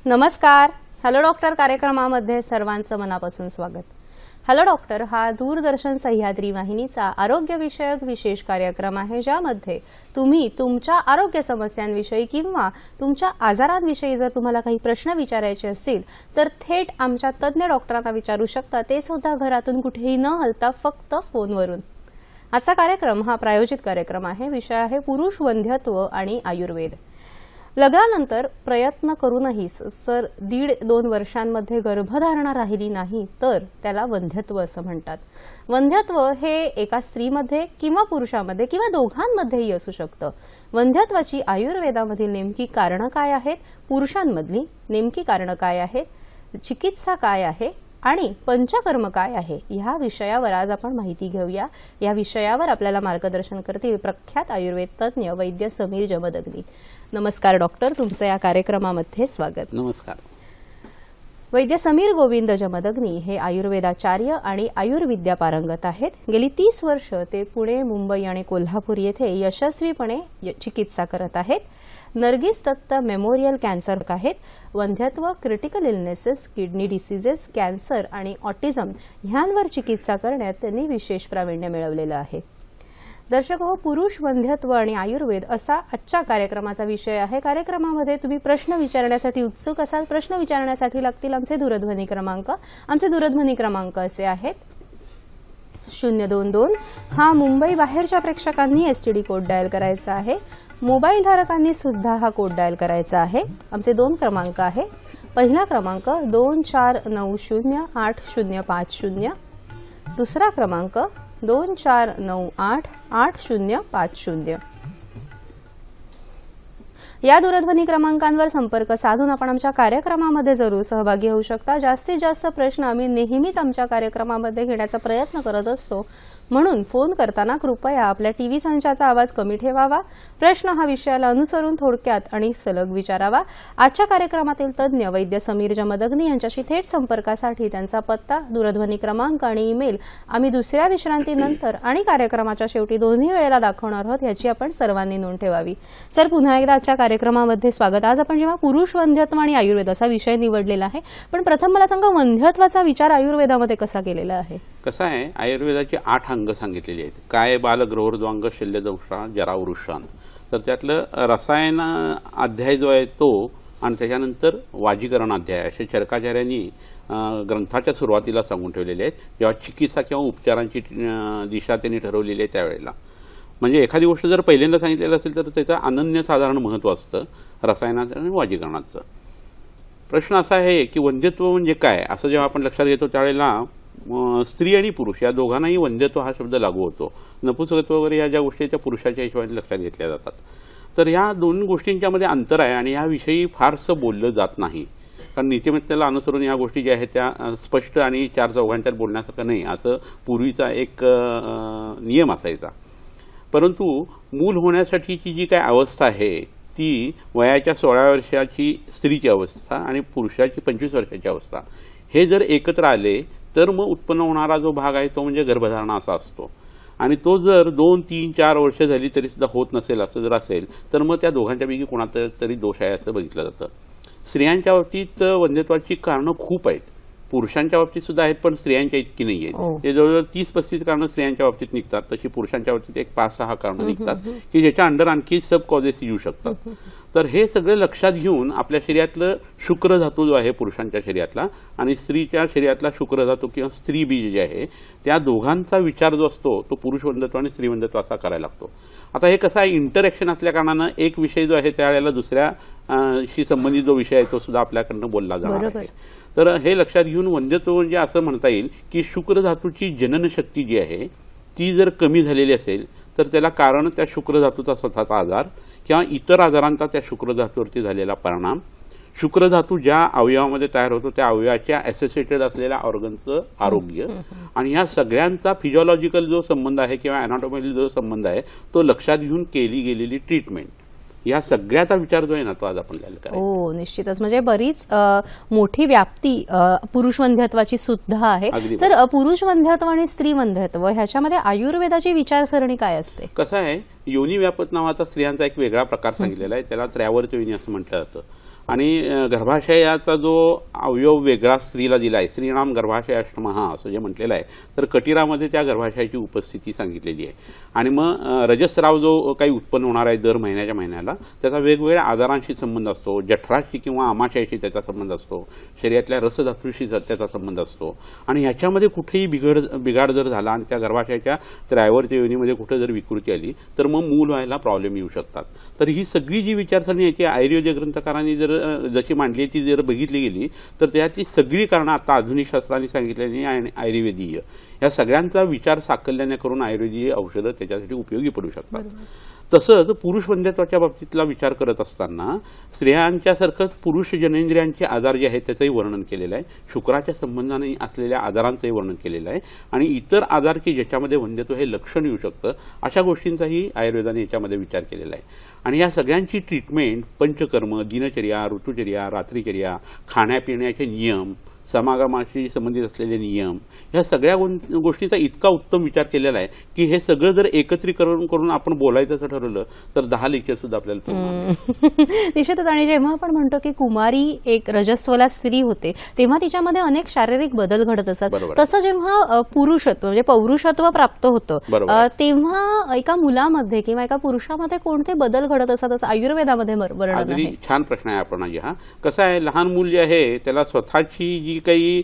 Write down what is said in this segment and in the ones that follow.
नमस्कार. Hello doctor कार्यक्रमामध्ये सर्वांचं मनापासून स्वागत. हॅलो डॉक्टर हा दूरदर्शन सह्याद्री वाहिनीचा आरोग्य विषयक विशेष कार्यक्रम आहे, ज्यामध्ये तुम्ही तुमच्या आरोग्य समस्यांविषयी किंवा तुमच्या आजारांविषयी जर तुम्हाला काही प्रश्न विचारायचे असतील तर थेट आमच्या तज्ञ डॉक्टरांना विचारू शकता, ते सुद्धा घरातून कुठेही न हलता फक्त फोनवरून. आजचा कार्यक्रम हा प्रायोजित कार्यक्रम आहे. विषय आहे पुरुष वंध्यत्व आणि आयुर्वेद. लग्नानंतर प्रयत्न करूनही जर 1.5-2 वर्षांमध्ये गर्भधारणा राहिली नाही तर त्याला वंध्यत्व असं म्हणतात. वंध्यत्व हे एका स्त्रीमध्ये किंवा पुरुषामध्ये किंवा दोघांमध्येही असू शकतं. वंध्यत्वाची आयुर्वेदामधील नेमकी कारणं काय आहेत, पुरुषांमधली नेमकी कारणं काय आहेत, चिकित्सा काय आहे आणि पंचकर्म काय आहे, ह्या विषयावर आज आपण माहिती घेऊया. या विषयावर आपल्याला मार्गदर्शन करतील प्रख्यात आयुर्वेद तज्ञ वैद्य समीर जमदग्नी. नमस्कार डॉक्टर, तुमचं या कार्यक्रमामध्ये स्वागत. नमस्कार. वैद्य समीर गोविंद जमदग्नी हे आयुर्वेदाचार्य आणि आयुर्विद्या पारंगत आहेत. गेली 30 वर्ष ते पुणे, मुंबई आणि कोल्हापूर येथे यशस्वीपणे चिकित्सा करत आहेत. नर्गिस दत्त मेमोरियल कॅन्सर आहेत. वंध्यत्व, critical illnesses, kidney diseases, cancer आणि ऑटिझम ह्यांवर चिकित्सा करण्यात त्यांनी विशेष प्रावीण्य मिळवलेलं आहे. दर्शक हो, पुरुष वंध्यत्व आणि आयुर्वेद असा आजच्या कार्यक्रमाचा विषय आहे. कार्यक्रमामध्ये तुम्ही प्रश्न विचारण्यासाठी उत्सुक असाल, प्रश्न विचारण्यासाठी लागतील आमचे दूरध्वनी क्रमांक. आमचे दूरध्वनी क्रमांक असे आहेत 022 हा मुंबई बाहेरच्या प्रेक्षकांनी STD कोड डायल करायचा आहे. मोबाईल धारकांनी सुद्धा हा कोड डायल करायचा आहे. आमचे 2 क्रमांक आहे. पहिला क्रमांक 24908050, दुसरा क्रमांक 24988050. या दूरध्वनी क्रमांकांवर संपर्क साधून आपण आमच्या कार्यक्रमामध्ये जरूर सहभागी होऊ शकता. जास्तीत जास्त प्रश्न आम्ही नेहमीच आमच्या कार्यक्रमामध्ये घेण्याचा प्रयत्न करत असतो, म्हणून फोन करताना कृपया आपल्या टीव्ही संचाचा आवाज कमी ठेवावा. प्रश्न हा विषयाला अनुसरून थोडक्यात आणि सलग विचारावा. आजच्या कार्यक्रमातील तज्ञ वैद्य समीर जमदग्नी यांच्याशी थेट संपर्कासाठी त्यांचा पत्ता, दूरध्वनी क्रमांक आणि ईमेल आम्ही दुसऱ्या विश्रांतीनंतर आणि कार्यक्रमाच्या शेवटी दोन्ही वेळेला दाखवणार आहोत, याची आपण सर्वांनी नोंद ठेवावी. सर, पुन्हा एकदा आजच्या कार्यक्रमामध्ये स्वागत. आज आपण जेव्हा पुरुष वंध्यत्व आणि आयुर्वेद असा विषय निवडलेला आहे, पण प्रथम मला सांगा, वंध्यत्वाचा विचार आयुर्वेदामध्ये कसा केलेला आहे? कसं आहे, आयुर्वेदाचे 8 अंग सांगितलेले आहेत. काय, बाल, ग्रहोर्ध्वांग, शल्यदंशा, जरावृषान. तर त्यातलं रसायन अध्याय जो आहे तो, आणि त्याच्यानंतर वाजीकरण अध्याय, असे चरकाचार्यांनी ग्रंथाच्या सुरुवातीला सांगून ठेवलेले आहेत. जेव्हा चिकित्सा किंवा उपचारांची दिशा त्यांनी ठरवलेली आहे त्यावेळेला. म्हणजे एखादी गोष्ट जर पहिल्यांदा सांगितलेलं असेल तर त्याचं अनन्यसाधारण महत्त्व असतं रसायनाचं आणि वाजीकरणाचं. प्रश्न असा आहे की वंध्यत्व म्हणजे काय, असं जेव्हा आपण लक्षात घेतो त्यावेळेला स्त्री आणि पुरुष या दोघांनाही वंध्यत्व हा शब्द लागू होतो. नपुंसकत्व वगैरे या ज्या गोष्टी त्या पुरुषाच्या हिशोबाने लक्षात घेतल्या जातात. तर ह्या दोन गोष्टींच्या मध्ये अंतर आहे आणि याविषयी फारसं बोललं जात नाही, कारण नीतिमत्तेला अनुसरून या गोष्टी ज्या आहेत त्या स्पष्ट आणि 4 चौघांच्यात बोलण्यासारखं नाही, असं पूर्वीचा एक नियम असायचा. परंतु मूल होण्यासाठीची जी काय अवस्था आहे ती वयाच्या 16 वर्षाची स्त्रीची अवस्था आणि पुरुषाची 25 वर्षाची अवस्था, हे जर एकत्र आले तर मग उत्पन्न होणारा जो भाग आहे तो म्हणजे गर्भधारणा असा असतो. आणि तो जर 2, 3, 4 वर्ष झाली तरी सुद्धा होत नसेल, असं जर असेल तर मग त्या दोघांच्यापैकी कोणाचा तरी दोष आहे असं बघितलं जातं. स्त्रियांच्या बाबतीत वंध्यत्वाची कारणं खूप आहेत, पुरुषांच्या बाबतीत सुद्धा आहेत, पण स्त्रियांच्या इतकी नाही आहेत. ते जवळजवळ 30-35 कारणं स्त्रियांच्या बाबतीत निघतात, तशी पुरुषांच्या बाबतीत एक 5-6 कारणं निघतात की ज्याच्या अंडर आणखी सब कॉजेस येऊ शकतात. तर हे सगळं लक्षात घेऊन आपल्या शरीरातलं शुक्र धातू जो आहे पुरुषांच्या शरीरातला आणि स्त्रीच्या शरीरातला शुक्र धातू किंवा स्त्री बीज जे आहे त्या दोघांचा विचार जो असतो तो पुरुष वंध्यत्व आणि स्त्री वंध्यत्व असा करायला लागतो. आता हे कसं आहे, इंटरॅक्शन असल्या कारणानं एक विषय जो आहे त्यावेळेला दुसऱ्याशी संबंधित जो विषय आहे तो सुद्धा आपल्याकडनं बोलला जाणार आहे. तर हे लक्षात घेऊन वंध्यत्व म्हणजे असं म्हणता येईल की शुक्र धातूची जनन शक्ती जी आहे ती जर कमी झालेली असेल तर त्याला कारण त्या शुक्र धातूचा स्वतःचा आजार किंवा इतर आजारांचा त्या शुक्र धातूवरती झालेला परिणाम, शुक्र धातू ज्या अवयवामध्ये तयार होतो त्या अवयवाच्या असोसिएटेड असलेल्या ऑर्गनचं आरोग्य आणि या सगळ्यांचा फिजिओलॉजिकल जो संबंध आहे किंवा अॅनाटॉमिकल जो संबंध आहे तो लक्षात घेऊन केली गेलेली ट्रीटमेंट, या सगळ्याचा विचार जो आहे ना तो आज आपण करायचा. हो, निश्चितच. म्हणजे बरीच मोठी व्याप्ती पुरुष वंध्यत्वाची सुद्धा आहे. सर, पुरुष वंध्यत्व आणि स्त्री वंध्यत्व ह्याच्यामध्ये आयुर्वेदाची विचारसरणी काय असते? कसं आहे, योनी व्यापत नावाचा स्त्रियांचा एक वेगळा प्रकार सांगितलेला आहे, त्याला त्रयावर्त योनी असं म्हटलं जातं. आणि गर्भाशयाचा जो अवयव वेगळा स्त्रीला दिलाय, श्रीराम गर्भाशयाष्टमहा असं जे म्हटलेलं आहे, तर कटिरामध्ये त्या गर्भाशयाची उपस्थिती सांगितलेली आहे. आणि मग रजस्राव जो काही उत्पन्न होणार आहे दर महिन्याच्या महिन्याला, त्याचा वेगवेगळ्या आजारांशी संबंध असतो. जठराशी किंवा आमाशयाशी त्याचा संबंध असतो, शरीरातल्या रसधातूशी त्याचा संबंध असतो. आणि ह्याच्यामध्ये कुठेही बिघाड जर झाला आणि त्या गर्भाशयाच्या त्रायवरच्या योनीमध्ये कुठे जर विकृती आली तर मग मूल व्हायला प्रॉब्लेम येऊ शकतात. तर ही सगळी जी विचारसरणी आहे ती आयुर्वेद ग्रंथकारांनी जशी मांडली ती जर बघितली गेली तर त्यातली सगळी कारणं आता आधुनिक शास्त्राने सांगितलेली आणि आयुर्वेदीय या सगळ्यांचा विचार साकल्याने करून आयुर्वेदीय औषधं त्याच्यासाठी उपयोगी पडू शकतात. तसंच पुरुष वंध्यत्वाच्या बाबतीतला विचार करत असताना स्त्रियांच्यासारखंच पुरुष जनेंद्रियांचे आजार जे आहेत त्याचंही वर्णन केलेलं आहे, शुक्राच्या संबंधाने असलेल्या आजारांचंही वर्णन केलेलं आहे आणि इतर आजार की ज्याच्यामध्ये वंध्यत्व हे लक्षण येऊ शकतं अशा गोष्टींचाही आयुर्वेदाने याच्यामध्ये विचार केलेला आहे. आणि या सगळ्यांची ट्रीटमेंट पंचकर्म, दिनचर्या, ऋतुचर्या, रात्रिचर्या, खाण्यापिण्याचे नियम, समागमाशी संबंधित असलेले नियम, ह्या सगळ्या गोष्टीचा इतका उत्तम विचार केलेला आहे की हे सगळं जर एकत्रीकरण करून आपण बोलायचं असं ठरवलं तर 10 लेक्चर सुद्धा आपल्याला निश्चितच. आणि जेव्हा आपण म्हणतो की कुमारी एक रजस्वला स्त्री होते तेव्हा तिच्यामध्ये अनेक शारीरिक बदल घडत असतात, तसं जेव्हा पुरुषत्व म्हणजे पौरुषत्व प्राप्त होतं तेव्हा एका मुलामध्ये किंवा एका पुरुषामध्ये कोणते बदल घडत असतात असं आयुर्वेदामध्ये वर्णन आहे. छान प्रश्न आहे आपण हा. कसं आहे, लहान मूल जे आहे त्याला स्वतःची जी काही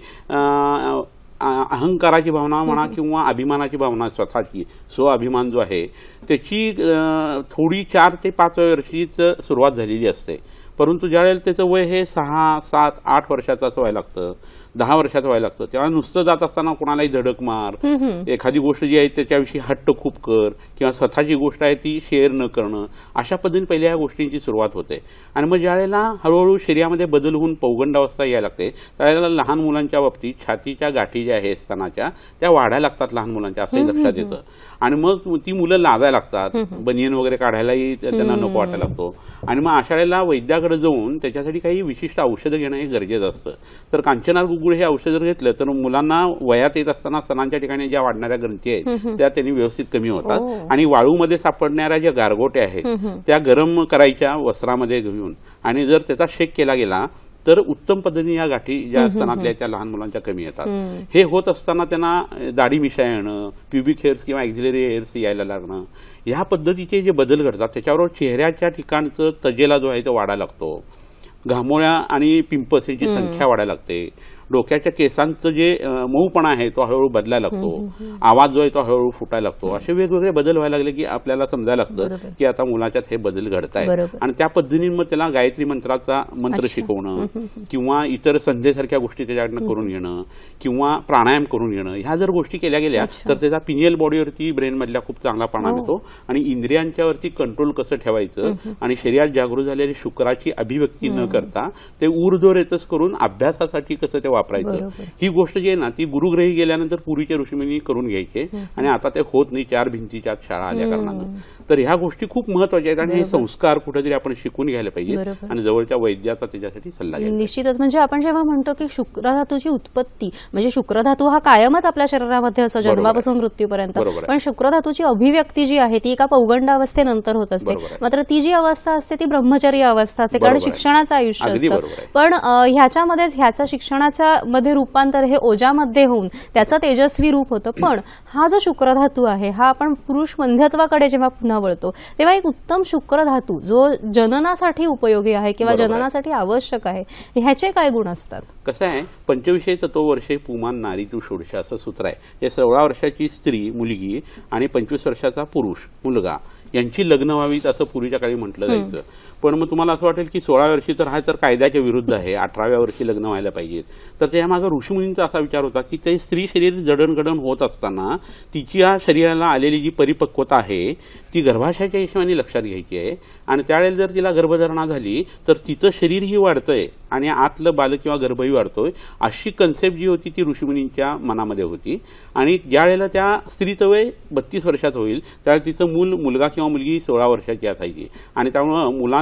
अहंकाराची भावना म्हणा किंवा अभिमानाची भावना, स्वतःची स्वाभिमान जो आहे त्याची थोडी 4 ते 5 वर्षीच सुरुवात झालेली असते. परंतु ज्यावेळेला त्याचं वय हे 6, 7, 8 वर्षाचं असं व्हायला लागतं, 10 वर्षाचं व्हायला लागतं, तेव्हा नुसतं जात असताना कोणालाही धडक मार, एखादी गोष्ट जी आहे त्याच्याविषयी हट्ट खूप कर किंवा स्वतःची गोष्ट आहे ती शेअर न करणं, अशा पद्धतीने पहिल्या ह्या गोष्टींची सुरुवात होते. आणि मग ज्यावेळेला हळूहळू शरीरामध्ये बदल होऊन पौगंडावस्था यायला लागते त्यावेळेला लहान मुलांच्या बाबतीत छातीच्या गाठी ज्या आहेत स्तनाच्या त्या वाढायला लागतात लहान मुलांच्या, असंही लक्षात येतं. आणि मग ती मुलं लाजायला लागतात, बनियन वगैरे काढायलाही त्यांना नको वाटायला लागतो. आणि मग अशा वेळेला वैद्याकडे जाऊन त्याच्यासाठी काही विशिष्ट औषधं घेणं हे गरजेचं असतं. तर कांचनार गुगुळ हे औषध जर घेतलं तर मुलांना वयात येत असताना स्तनांच्या ठिकाणी ज्या वाढणाऱ्या ग्रंथी आहेत त्या त्यांनी व्यवस्थित कमी होतात. आणि वाळूमध्ये सापडणाऱ्या ज्या गारगोट्या आहेत त्या गरम करायच्या वस्त्रामध्ये घेऊन आणि जर त्याचा शेक केला गेला तर उत्तम पद्धतीने या गाठी ज्या स्तनातल्या त्या लहान मुलांच्या कमी येतात. हे होत असताना त्यांना दाढी मिशा येणं, प्युबिक हेअर्स किंवा एक्झिलरी हेअर्स यायला लागणं, ह्या पद्धतीचे जे बदल घडतात त्याच्याबरोबर चेहऱ्याच्या ठिकाणचं तजेला जो आहे तो वाढायला लागतो, घामोळ्या आणि पिंपल्स यांची संख्या वाढायला लागते, डोक्याच्या केसांचं जे मऊपणा आहे तो हळूहळू बदलायला लागतो, आवाज जो आहे तो हळूहळू फुटायला लागतो. असे वेगवेगळे बदल व्हायला लागले की आपल्याला समजायला लागतं की आता मुलाच्यात हे बदल घडत आहेत. आणि त्या पद्धतीने मग त्याला गायत्री मंत्राचा मंत्र शिकवणं किंवा इतर संध्येसारख्या गोष्टी त्याच्याकडनं करून घेणं किंवा प्राणायाम करून घेणं, ह्या जर गोष्टी केल्या गेल्या तर त्याचा पिनियल बॉडीवरती ब्रेन मधल्या खूप चांगला परिणाम येतो. आणि इंद्रियांच्यावरती कंट्रोल कसं ठेवायचं आणि शरीरात जागृत झालेली शुक्राची अभिव्यक्ती न करता ते ऊर्ध्वरेतस करून अभ्यासासाठी कसं ते वापरायचं, ही गोष्ट जी आहे ना ती गुरुग्रही गेल्यानंतर पूर्वीचे ऋषीमुनी करून घ्यायचे आणि आता ते होत नाही 4 भिंतीच्या शाळा आल्या कारणानं. तर ह्या गोष्टी खूप महत्वाच्या आहेत आणि हे संस्कार कुठेतरी आपण शिकून घ्यायला पाहिजे आणि जवळच्या वैद्याचा त्याच्यासाठी सल्ला घ्यायला. निश्चितच. म्हणजे आपण जेव्हा म्हणतो की शुक्रधातूची उत्पत्ती म्हणजे शुक्रधातू हा कायमच आपल्या शरीरामध्ये असतो जन्मापासून मृत्यूपर्यंत, पण शुक्रधातूची अभिव्यक्ती जी आहे ती एका पौगंडावस्थेनंतर होत असते. मात्र ती जी अवस्था असते ती ब्रह्मचर्य अवस्था असते कारण शिक्षणाचं आयुष्य असतं. पण ह्याच्यामध्येच ह्याचं शिक्षणाच्या मध्ये रूपांतर हे ओजामध्ये होऊन त्याचं तेजस्वी रूप होतं. पण हा जो शुक्रधातू आहे हा आपण पुरुष वंध्यत्वाकडे जेव्हा पुन्हा वळतो तेव्हा एक उत्तम शुक्रधातू जो जननासाठी उपयोगी आहे किंवा जननासाठी आवश्यक आहे, ह्याचे काय गुण असतात? कसं आहे, 25 तत्ववर्षे पुमान नारी तू षोडशे असं सूत्र आहे. हे 16 वर्षाची स्त्री मुलगी आणि 25 वर्षाचा पुरुष मुलगा यांची लग्न व्हावीत असं पूर्वीच्या काळी म्हटलं जायचं. पण मग तुम्हाला असं वाटेल की 16 वर्षी तर हा तर कायद्याच्या विरुद्ध आहे, 18व्या वर्षी लग्न व्हायला पाहिजेत. तर त्यामागे ऋषीमुनींचा असा विचार होता की ते स्त्री शरीर जडणघडण होत असताना तिच्या शरीराला आलेली जी परिपक्वता आहे ती गर्भाशयाच्या हिशोबाने लक्षात घ्यायची आहे. आणि त्यावेळेला जर तिला गर्भधारणा झाली तर तिचं शरीरही वाढतंय आणि आतलं बाल किंवा गर्भही वाढतोय, अशी कन्सेप्ट जी होती ती ऋषीमुनींच्या मनामध्ये होती. आणि ज्या वेळेला त्या स्त्रीचं वय 32 वर्षाचं होईल त्यावेळेला तिचं मुलगा किंवा मुलगी 16 वर्षाची असायची. आणि त्यामुळं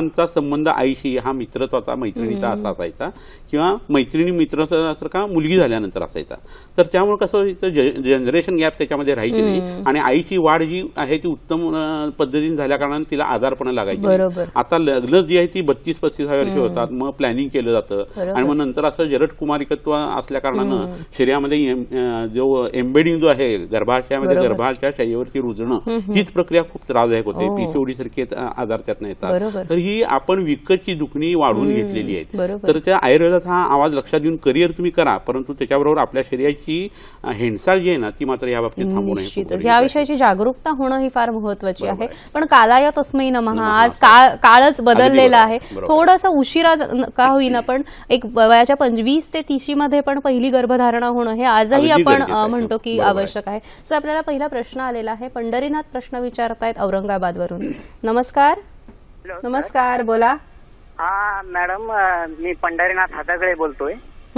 वडिलांचा संबंध आईशी हा मित्रत्वाचा मैत्रिणीचा असा असायचा किंवा मैत्रिणी मित्रासारखा मुलगी झाल्यानंतर असायचा. तर त्यामुळे कसं व्हायचं, जनरेशन गॅप त्याच्यामध्ये राहायची नाही आणि आईची वाढ जी आहे ती उत्तम पद्धतीने झाल्या कारणाने तिला आजारपण लागायची. आता लग्न जी आहे ती 32-35 वर्ष होतात, मग प्लॅनिंग केलं जातं आणि मग नंतर असं जरट कुमारिकत्व असल्या कारणानं शरीरामध्ये जो एम्बेडिंग जो आहे गर्भाशयामध्ये गर्भाशया शरीरावरती रुजणं हीच प्रक्रिया खूप त्रासदायक होते. पीसीओडी सारखे आजार त्यातनं येतात. तर ही आपण विकतची दुखणी वाढवून घेतलेली आहे. तर त्या आयुर्वेदात हा आवाज लक्षात घेऊन करिअर तुम्ही करा, परंतु त्याच्याबरोबर आपल्या शरीराची हेंडसाळ जी आहे ना ती मात्र या बाबतीत थांबू नये. निश्चितच या विषयाची जागरूकता होणं ही फार महत्वाची आहे. पण कालाय तस्मै नमः, आज काळच बदललेला आहे. थोडंसं उशिरा का होईना पण एक वयाच्या 25 ते 30 मध्ये पण पहिली गर्भधारणा होणं हे आजही आपण म्हणतो की आवश्यक आहे. सो आपल्याला पहिला प्रश्न आलेला आहे. पंढरीनाथ प्रश्न विचारतायत औरंगाबादवरून. नमस्कार. नमस्कार, बोला. हा मॅडम, मी पंढरीनाथ हातागळे बोलतोय.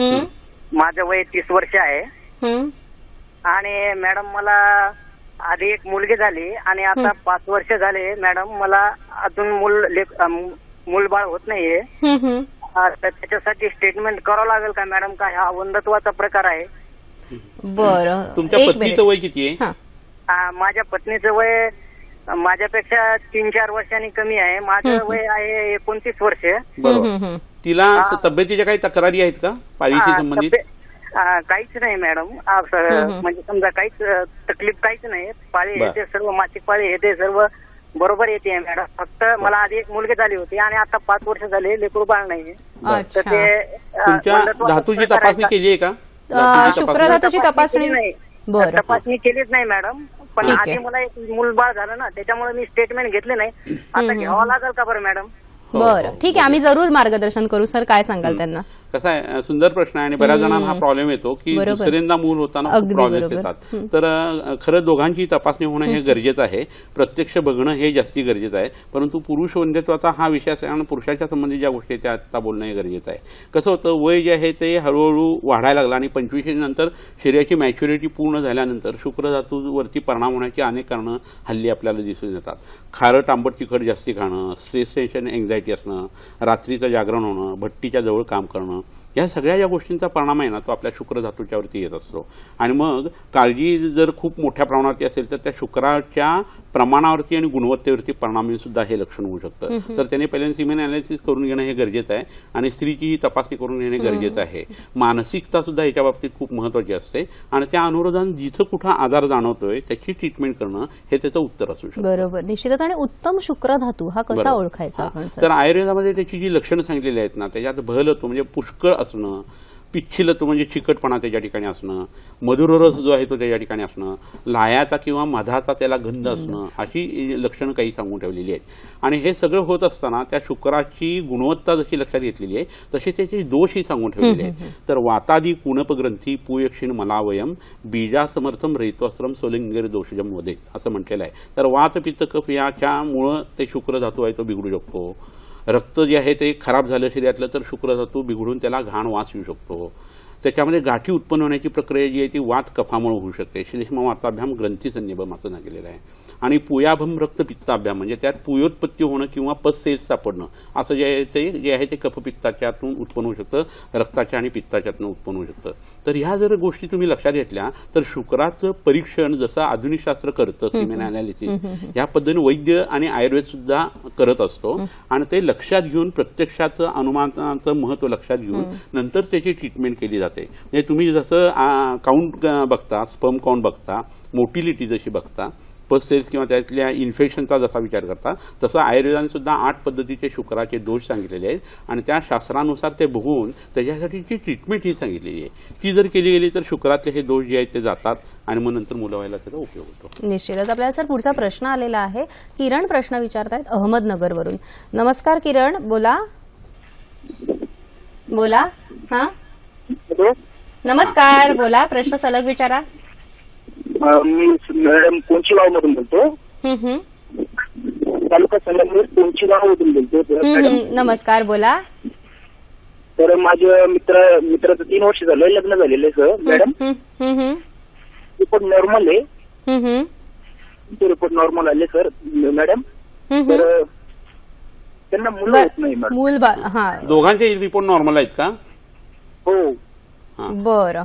माझं वय 30 वर्ष आहे आणि मॅडम मला आधी एक मुलगी झाली आणि आता 5 वर्ष झाले मॅडम मला अजून मूलबाळ होत नाहीये. तर त्याच्यासाठी स्टेटमेंट करावं लागेल का मॅडम, का हा वंधत्वाचा प्रकार आहे? बरं, तुमच्या पत्नीचं वय किती आहे? माझ्या पत्नीचं वय माझ्यापेक्षा 3-4 वर्षांनी कमी आहे. माझं वय आहे 29 वर्ष. बरोबर. तिला तब्येतीच्या काही तक्रारी आहेत का पाळीशी संबंधित? काहीच नाही मॅडम, म्हणजे समजा काहीच तकलीफ काहीच नाही. पाळी येते सर्व, मासिक पाळी येते सर्व बरोबर येते मॅडम. फक्त मला आधी एक मुलगी झाली होती आणि आता 5 वर्ष झाले लेकरू बाळ नाहीये. तर ते तुमच्या धातूची तपासणी केली आहे का? शुक्रधातूची तपासणी नाही, तपासणी केलीच नाही मॅडम. पण आधी मला एक मूलबाळ झालं ना, त्याच्यामुळे मी स्टेटमेंट घेतले नाही. आता घ्यावं लागेल का बरं मॅडम? बरं, ठीक आहे, आम्ही जरूर मार्गदर्शन करू. सर, काय सांगाल त्यांना? कसा आहे, सुंदर प्रश्न आहे आणि बऱ्याच जणांना हा प्रॉब्लेम येतो की दुसऱ्यांदा मूल होताना खूप प्रॉब्लेम्स येतात. तर खरं दोघांची तपासणी होणं हे गरजेचं आहे. प्रत्यक्ष बघणं हे जास्ती गरजेचं आहे. परंतु पुरुष वंध्यत्वाचा हा विषय आणि पुरुषाच्या संबंधित ज्या गोष्टी त्या आता बोलणं हे गरजेचं आहे. कसं होतं, वय जे आहे ते हळूहळू वाढायला लागलं आणि 25 नंतर शरीराची मॅच्युरिटी पूर्ण झाल्यानंतर शुक्रधातूवरती परिणाम होण्याची अनेक कारणं हल्ली आपल्याला दिसून येतात. खारट आंबट तिखट जास्ती खाणं, स्ट्रेस टेन्शन एन्झायटी असणं, रात्रीचं जागरण होणं, भट्टीच्या जवळ काम करणं, या सगळ्या ज्या गोष्टींचा परिणाम आहे ना तो आपल्या शुक्रधातूच्यावरती येत असतो. आणि मग काळजी जर खूप मोठ्या प्रमाणावरती असेल तर त्या शुक्राच्या प्रमाणावरती आणि गुणवत्तेवरती परिणाम सुद्धा हे लक्षण होऊ शकतं. तर त्याने पहिल्यांदा सिमेन अनालिसिस करून घेणं हे गरजेचं आहे आणि स्त्रीची ही तपासणी करून घेणे गरजेचं आहे. मानसिकता सुद्धा याच्या बाबतीत खूप महत्वाची असते आणि त्या अनुरोधाने जिथं कुठं आजार जाणवतोय त्याची ट्रीटमेंट करणं हे त्याचं उत्तर असू शकतं. बरोबर, निश्चितच. आणि उत्तम शुक्रधातू हा कसा ओळखायचा? तर आयुर्वेदामध्ये त्याची जी लक्षणं सांगितलेली आहेत ना, त्याच्यात बहलत्व म्हणजे पुष्कळ असणं, पिच्छिलत्व म्हणजे चिकटपणा त्याच्या ठिकाणी असणं, मधुररस जो आहे तो त्याच्या ठिकाणी असणं, लायाचा किंवा मधाचा त्याला गंध असणं, अशी लक्षणं काही सांगून ठेवलेली आहेत. आणि हे सगळं होत असताना त्या शुक्राची गुणवत्ता जशी लक्षात घेतलेली आहे तसे त्याचे दोषही सांगून ठेवलेले आहेत. तर वातादी कुणपग्रंथी पूयक्षिण मलावयम बीजा समर्थम रहित्वाश्रम सोलिंगेर दोषजम वदे असं म्हटलेलं आहे. तर वात पित्त कफ याच्यामुळं ते शुक्रधातू आहे तो बिघडू शकतो. रक्त जे आहे ते खराब झालं शरीरातलं तर शुक्रधातू बिघडून त्याला घाण वास येऊ शकतो. त्याच्यामध्ये गाठी उत्पन्न होण्याची प्रक्रिया जी आहे ती वात कफामुळे होऊ शकते. श्लेष्म वाताभ्याम ग्रंथी संनिभम असं सांगितलेलं आहे. आणि पुयाभम रक्तपित्ताभ्याम म्हणजे त्यात पुयोत्पत्ती होणं किंवा पस सेल्स सापडणं असं जे आहे ते कफपित्ताच्यातून उत्पन्न होऊ शकतं, रक्ताच्या आणि पित्ताच्यातून उत्पन्न होऊ शकतं. तर ह्या जर गोष्टी तुम्ही लक्षात घेतल्या तर शुक्राचं परीक्षण जसं आधुनिक शास्त्र करतं सिमेन अनालिसिस, या पद्धतीने वैद्य आणि आयुर्वेद सुद्धा करत असतो आणि ते लक्षात घेऊन प्रत्यक्षाचं अनुमानाचं महत्व लक्षात घेऊन नंतर त्याची ट्रीटमेंट केली जाते. म्हणजे तुम्ही जसं काउंट बघता, स्पर्म काउंट बघता, मोटिलिटी जशी बघता, पस सेल्स किंवा त्यातल्या इन्फेक्शनचा जसा विचार करता, तसं आयुर्वेदाने सुद्धा 8 पद्धतीचे शुक्राचे दोष सांगितलेले आहेत आणि त्या शास्त्रानुसार ते बघून त्याच्यासाठीची ट्रीटमेंट ही सांगितलेली आहे. ती जर केली गेली तर शुक्रातले हे दोष जे आहेत ते जातात आणि मग नंतर मुलं व्हायला त्याचा उपयोग होतो. निश्चितच. आपल्याला सर पुढचा प्रश्न आलेला आहे. किरण प्रश्न विचारतायत अहमदनगरवरून. नमस्कार किरण, बोला. बोला. हा, नमस्कार, बोला. प्रश्न सलग विचारा. मी मॅडम कोंचीगाव मधून बोलतो. तालुका संगमनेर कोंचीगाव मधून बोलतो. नमस्कार, बोला. तर माझ्या मित्राचं 3 वर्ष झालं लग्न झालेलं आहे सर मॅडम. रिपोर्ट नॉर्मल आहे. रिपोर्ट नॉर्मल आले सर मॅडम. तर त्यांना मुलं होत नाही मॅडम. मूल हा दोघांचे रिपोर्ट नॉर्मल आहेत का? हो. बरं,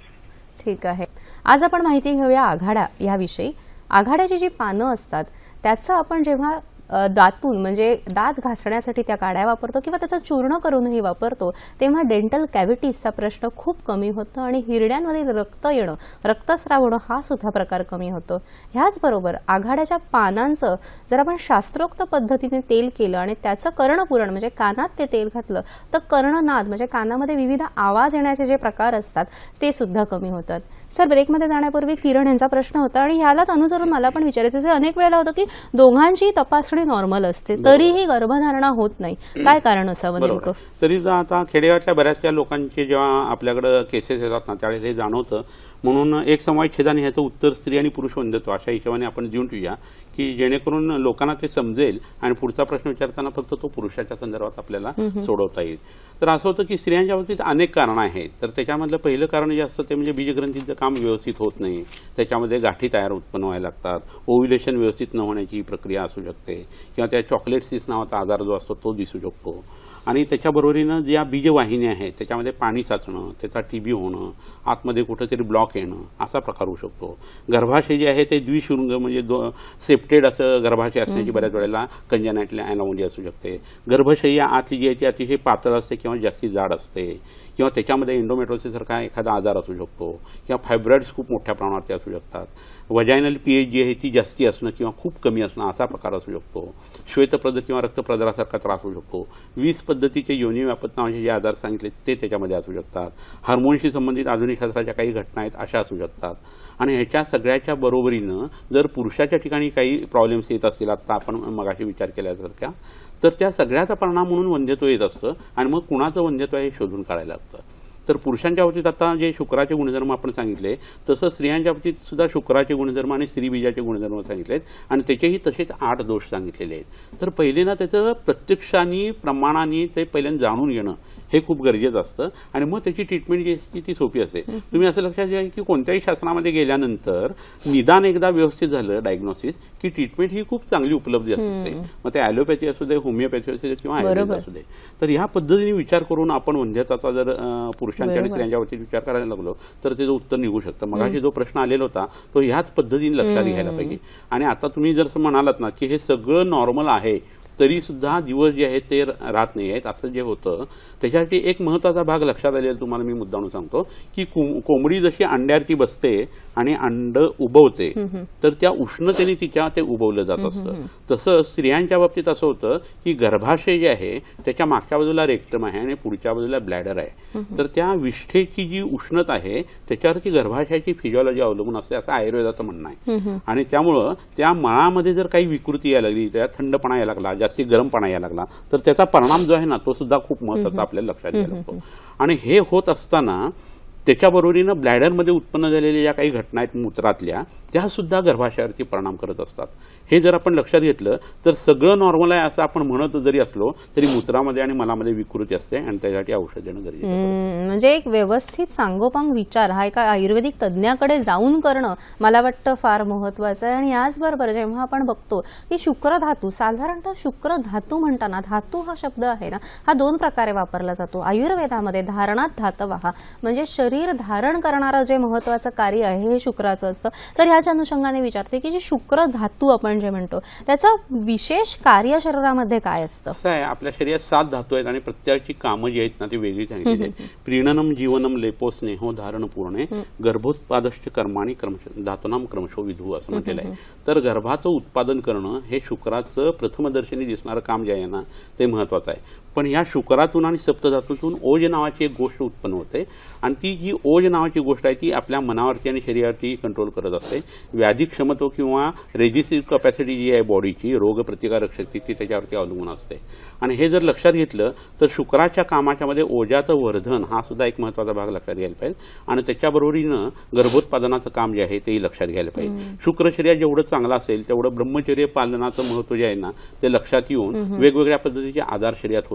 ठीक आहे. आज आपण माहिती घेऊया आघाडा याविषयी. आघाड्याची जी पानं असतात त्याचं आपण जेव्हा दातून म्हणजे दात घासण्यासाठी त्या काड्या वापरतो किंवा त्याचं चूर्ण करूनही वापरतो तेव्हा डेंटल कॅव्हिटीजचा प्रश्न खूप कमी होतो आणि हिरड्यांमध्ये रक्त येणं, रक्तस्राव होणं हा सुद्धा प्रकार कमी होतो. ह्याचबरोबर आघाड्याच्या पानांचं जर आपण शास्त्रोक्त पद्धतीने तेल केलं आणि त्याचं कर्णपुरण म्हणजे कानात ते तेल घातलं तर कर्णनाद म्हणजे कानामध्ये विविध आवाज येण्याचे जे प्रकार असतात ते सुद्धा कमी होतात. सर, ब्रेकमध्ये जाण्यापूर्वी किरण यांचा प्रश्न होता आणि ह्यालाच अनुसरून मला पण विचारायचं अनेक वेळेला होतं की दोघांची तपासणी नॉर्मल असते तरीही गर्भधारणा होत नाही, काय कारण असावं नेमकं? तरी आता खेडेगावातल्या बऱ्याचशा लोकांचे जेव्हा आपल्याकडे केसेस येतात ना त्यावेळेस हे जाणवतं. म्हणून एक समवायछेदाने ह्याचं उत्तर स्त्री आणि पुरुष वंध्यत्व अशा हिशोबाने आपण देऊन ठेवूया की जेणेकरून लोकांना ते समजेल आणि पुढचा प्रश्न विचारताना फक्त तो पुरुषाच्या संदर्भात आपल्याला सोडवता येईल. तर असं होतं की स्त्रियांच्या बाबतीत अनेक कारणं आहेत. तर त्याच्यामधलं पहिलं कारण जे असतं ते म्हणजे बीजग्रंथीचं काम व्यवस्थित होत नाही, त्याच्यामध्ये गाठी तयार उत्पन्न व्हायला लागतात, ओव्ह्युलेशन व्यवस्थित न होण्याची प्रक्रिया असू शकते किंवा त्या चॉकलेट सिस नावाचा आजार जो असतो तो दिसू शकतो. आणि त्याच्याबरोबरीनं ज्या बीजवाहिन्या आहेत त्याच्यामध्ये पाणी साचणं, त्याचा टीबी होणं, आतमध्ये कुठेतरी ब्लॉक येणं असा प्रकार होऊ शकतो. गर्भाशय जे आहे ते द्विशृंग म्हणजे सेप्टेड असं गर्भाशय असण्याची बऱ्याच वेळेला कंजनायटल ॲनॉमली असू शकते. गर्भाशयी आतली जी आहे ती अतिशय पातळ असते किंवा जास्ती जाड असते किंवा त्याच्यामध्ये एंडोमेट्रोसिस सारखा एखादा आजार असू शकतो किंवा फायब्रॉइड्स खूप मोठ्या प्रमाणात असू शकतात. वजायनल पीएच जी आहे ती जास्ती असणं किंवा खूप कमी असणं असा प्रकार असू शकतो. श्वेतप्रद किंवा रक्तप्रदरासारखा त्रास होऊ शकतो. 20 पद्धतीचे योनी व्यापत नावाचे जे आजार सांगितले ते त्याच्यामध्ये असू शकतात. हार्मोनशी संबंधित आधुनिक शास्त्राच्या काही घटना आहेत अशा असू शकतात. आणि ह्याच्या सगळ्याच्या बरोबरीनं जर पुरुषाच्या ठिकाणी काही प्रॉब्लेम्स येत असतील, आता आपण मगाशी विचार केल्यासारख्या, तर त्या सगळ्याचा परिणाम म्हणून वंध्यत्व येत असतं आणि मग कुणाचं वंध्यत्व हे शोधून काढायला लागतं. तर पुरुषांच्या बाबतीत आता जे शुक्राचे गुणधर्म आपण सांगितले तसं स्त्रियांच्या बाबतीत सुद्धा शुक्राचे गुणधर्म आणि स्त्रीबीजाचे गुणधर्म सांगितलेत आणि त्याचेही तसेच 8 दोष सांगितलेले आहेत. तर पहिले ना त्याचं प्रत्यक्षाने प्रमाणाने ते पहिल्यांदा जाणून घेणं हे खूप गरजेचं असतं आणि मग त्याची ट्रीटमेंट जी असते ती सोपी असते. तुम्ही असं लक्षात घ्या की कोणत्याही शासनामध्ये गेल्यानंतर निदान एकदा व्यवस्थित झालं डायग्नोसिस की ट्रीटमेंट ही खूप चांगली उपलब्ध असते. मग ते ॲलोपॅथी असू दे, होमिओपॅथी असू दे किंवा आयुर्वेद असू दे. तर ह्या पद्धतीने विचार करून आपण वंध्यताचा जर पुरुषांच्या आणि स्त्रियांच्या बाबतीत विचार करायला लागलो तर त्याचं उत्तर निघू शकतं. मगाशी जो प्रश्न आलेला होता तो ह्याच पद्धतीने लक्षात घ्यायला पाहिजे. आणि आता तुम्ही जर म्हणालात ना की हे सगळं नॉर्मल आहे तरी सुद्धा दिवस जे आहेत ते राहत नाही आहेत असं जे होतं त्याच्यासाठी एक महत्वाचा भाग लक्षात आलेला तुम्हाला मी मुद्दामून सांगतो की कोंबडी जशी अंड्यावरती बसते आणि अंड उबवते तर त्या उष्णतेने तिच्या ते उबवलं जात असतं. तसं स्त्रियांच्या बाबतीत असं होतं की गर्भाशय जे आहे त्याच्या मागच्या बाजूला रेक्टम आहे आणि पुढच्या बाजूला ब्लॅडर आहे. तर त्या विष्ठेची जी उष्णता आहे त्याच्यावरती गर्भाशयाची फिजिओलॉजी अवलंबून असते असं आयुर्वेदाचं म्हणणं आहे. आणि त्यामुळं त्या मळामध्ये जर काही विकृती यायला लागली, त्या थंडपणा यायला लागला, जास्ती गरमपणा यायला लागला तर त्याचा परिणाम जो आहे ना तो सुद्धा खूप महत्वाचा आपल्याला लक्षात घ्यायला लागतो. आणि हे होत असताना त्याच्याबरोबरीनं ब्लॅडरमध्ये उत्पन्न झालेल्या ज्या काही घटना आहेत मूत्रातल्या त्या सुद्धा गर्भाशयावरती परिणाम करत असतात. हे जर आपण लक्षात घेतलं तर सगळं नॉर्मल आहे असं आपण म्हणत जरी असलो तरी मूत्रामध्ये आणि मलामध्ये विकृती असते आणि त्यासाठी औषध देणं गरजेचं आहे. म्हणजे एक व्यवस्थित सांगोपांग विचार हा एका आयुर्वेदिक तज्ज्ञाकडे जाऊन करणं मला वाटतं फार महत्वाचं आहे. आणि याचबरोबर जेव्हा आपण बघतो की शुक्रधातू, साधारणतः शुक्रधातू म्हणताना धातू हा शब्द आहे ना हा 2 प्रकारे वापरला जातो. आयुर्वेदामध्ये धारणात धातवहा म्हणजे शरीर धारण करणारं जे महत्वाचं कार्य आहे हे शुक्राचं असतं. तर ह्याच्या अनुषंगाने विचारते की जे शुक्र धातू आपण जे म्हणतो त्याचं विशेष कार्य शरीरामध्ये काय असतं? असं आहे, आपल्या शरीरात 7 धातू आहेत आणि प्रत्येकाची कामं जी आहेत ना ती वेगळी सांगितलेली आहेत. प्रीणनम जीवनम लेपो स्नेहो धारण पूर्णे गर्भोत्पादश्च कर्माणी धातूनाम क्रमशो विधू असं म्हटलेलं आहे. तर गर्भाचं उत्पादन करणं हे शुक्राचं प्रथमदर्शनी दिसणारं काम जे आहे ना ते महत्वाचं आहे. पण या शुक्रातून आणि सप्तधातूतून ओज नावाची एक गोष्ट उत्पन्न होते आणि ती जी ओज नावाची गोष्ट आहे ती आपल्या मनावरती आणि शरीरावरती कंट्रोल करत असते. व्याधी क्षमत्व किंवा रेजिस्टिव्ह कपॅसिटी जी आहे बॉडीची, रोग प्रतिकारक शक्ती ती त्याच्यावरती अवलंबून असते. आणि हे जर लक्षात घेतलं तर शुक्राच्या कामाच्या मध्ये ओजाचं वर्धन हा सुद्धा एक महत्वाचा भाग लक्षात घ्यायला पाहिजे आणि त्याच्याबरोबरीनं गर्भोत्पादनाचं काम जे आहे तेही लक्षात घ्यायला पाहिजे. शुक्र शरीर जेवढं चांगलं असेल तेवढं ब्रह्मचर्य पालनाचं महत्व जे आहे ना ते लक्षात येऊन वेगवेगळ्या पद्धतीचे आजार शरीरात होत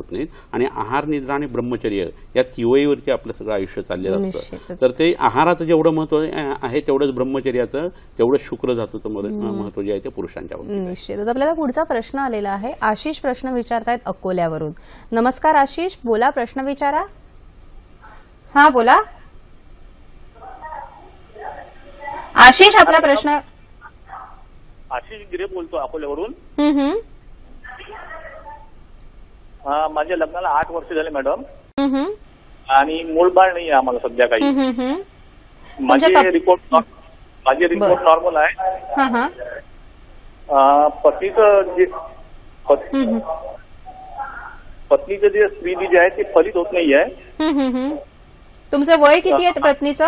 होत नाहीत आणि आहार, निद्रा आणि ब्रह्मचर्य या तिवईवरती आपलं सगळं आयुष्य चाललेलं असतं. निश्चितच. तर ते आहाराचं जेवढं महत्व आहे तेवढंच ब्रह्मचर्याचं, तेवढंच शुक्र धातूचं महत्व जे आहे ते पुरुषांच्या बाबतीत. निश्चितच. आपल्याला पुढचा प्रश्न आलेला आहे. आशिष प्रश्न विचारतायत अकोल्यावरून. नमस्कार आशिष, बोला, प्रश्न विचारा. हा बोला आशिष, आपला प्रश्न. आशिष गिरे बोलतो अकोल्यावरून. हम्म, हम्म. माझ्या लग्नाला 8 वर्ष झाले मॅडम, हम्म, हम्म. आणि मूळ बाळ नाही आहे आम्हाला सध्या काही. हम्म, हम्म. माझे तुमच्या रिपोर्ट नॉर्मल आहे. हा हा. पत्नीचं जे स्त्रीबीज आहे ते फलित होत नाही आहे. हम्म, हम्म, हम्म. तुमचं वय किती आहे पत्नीचं?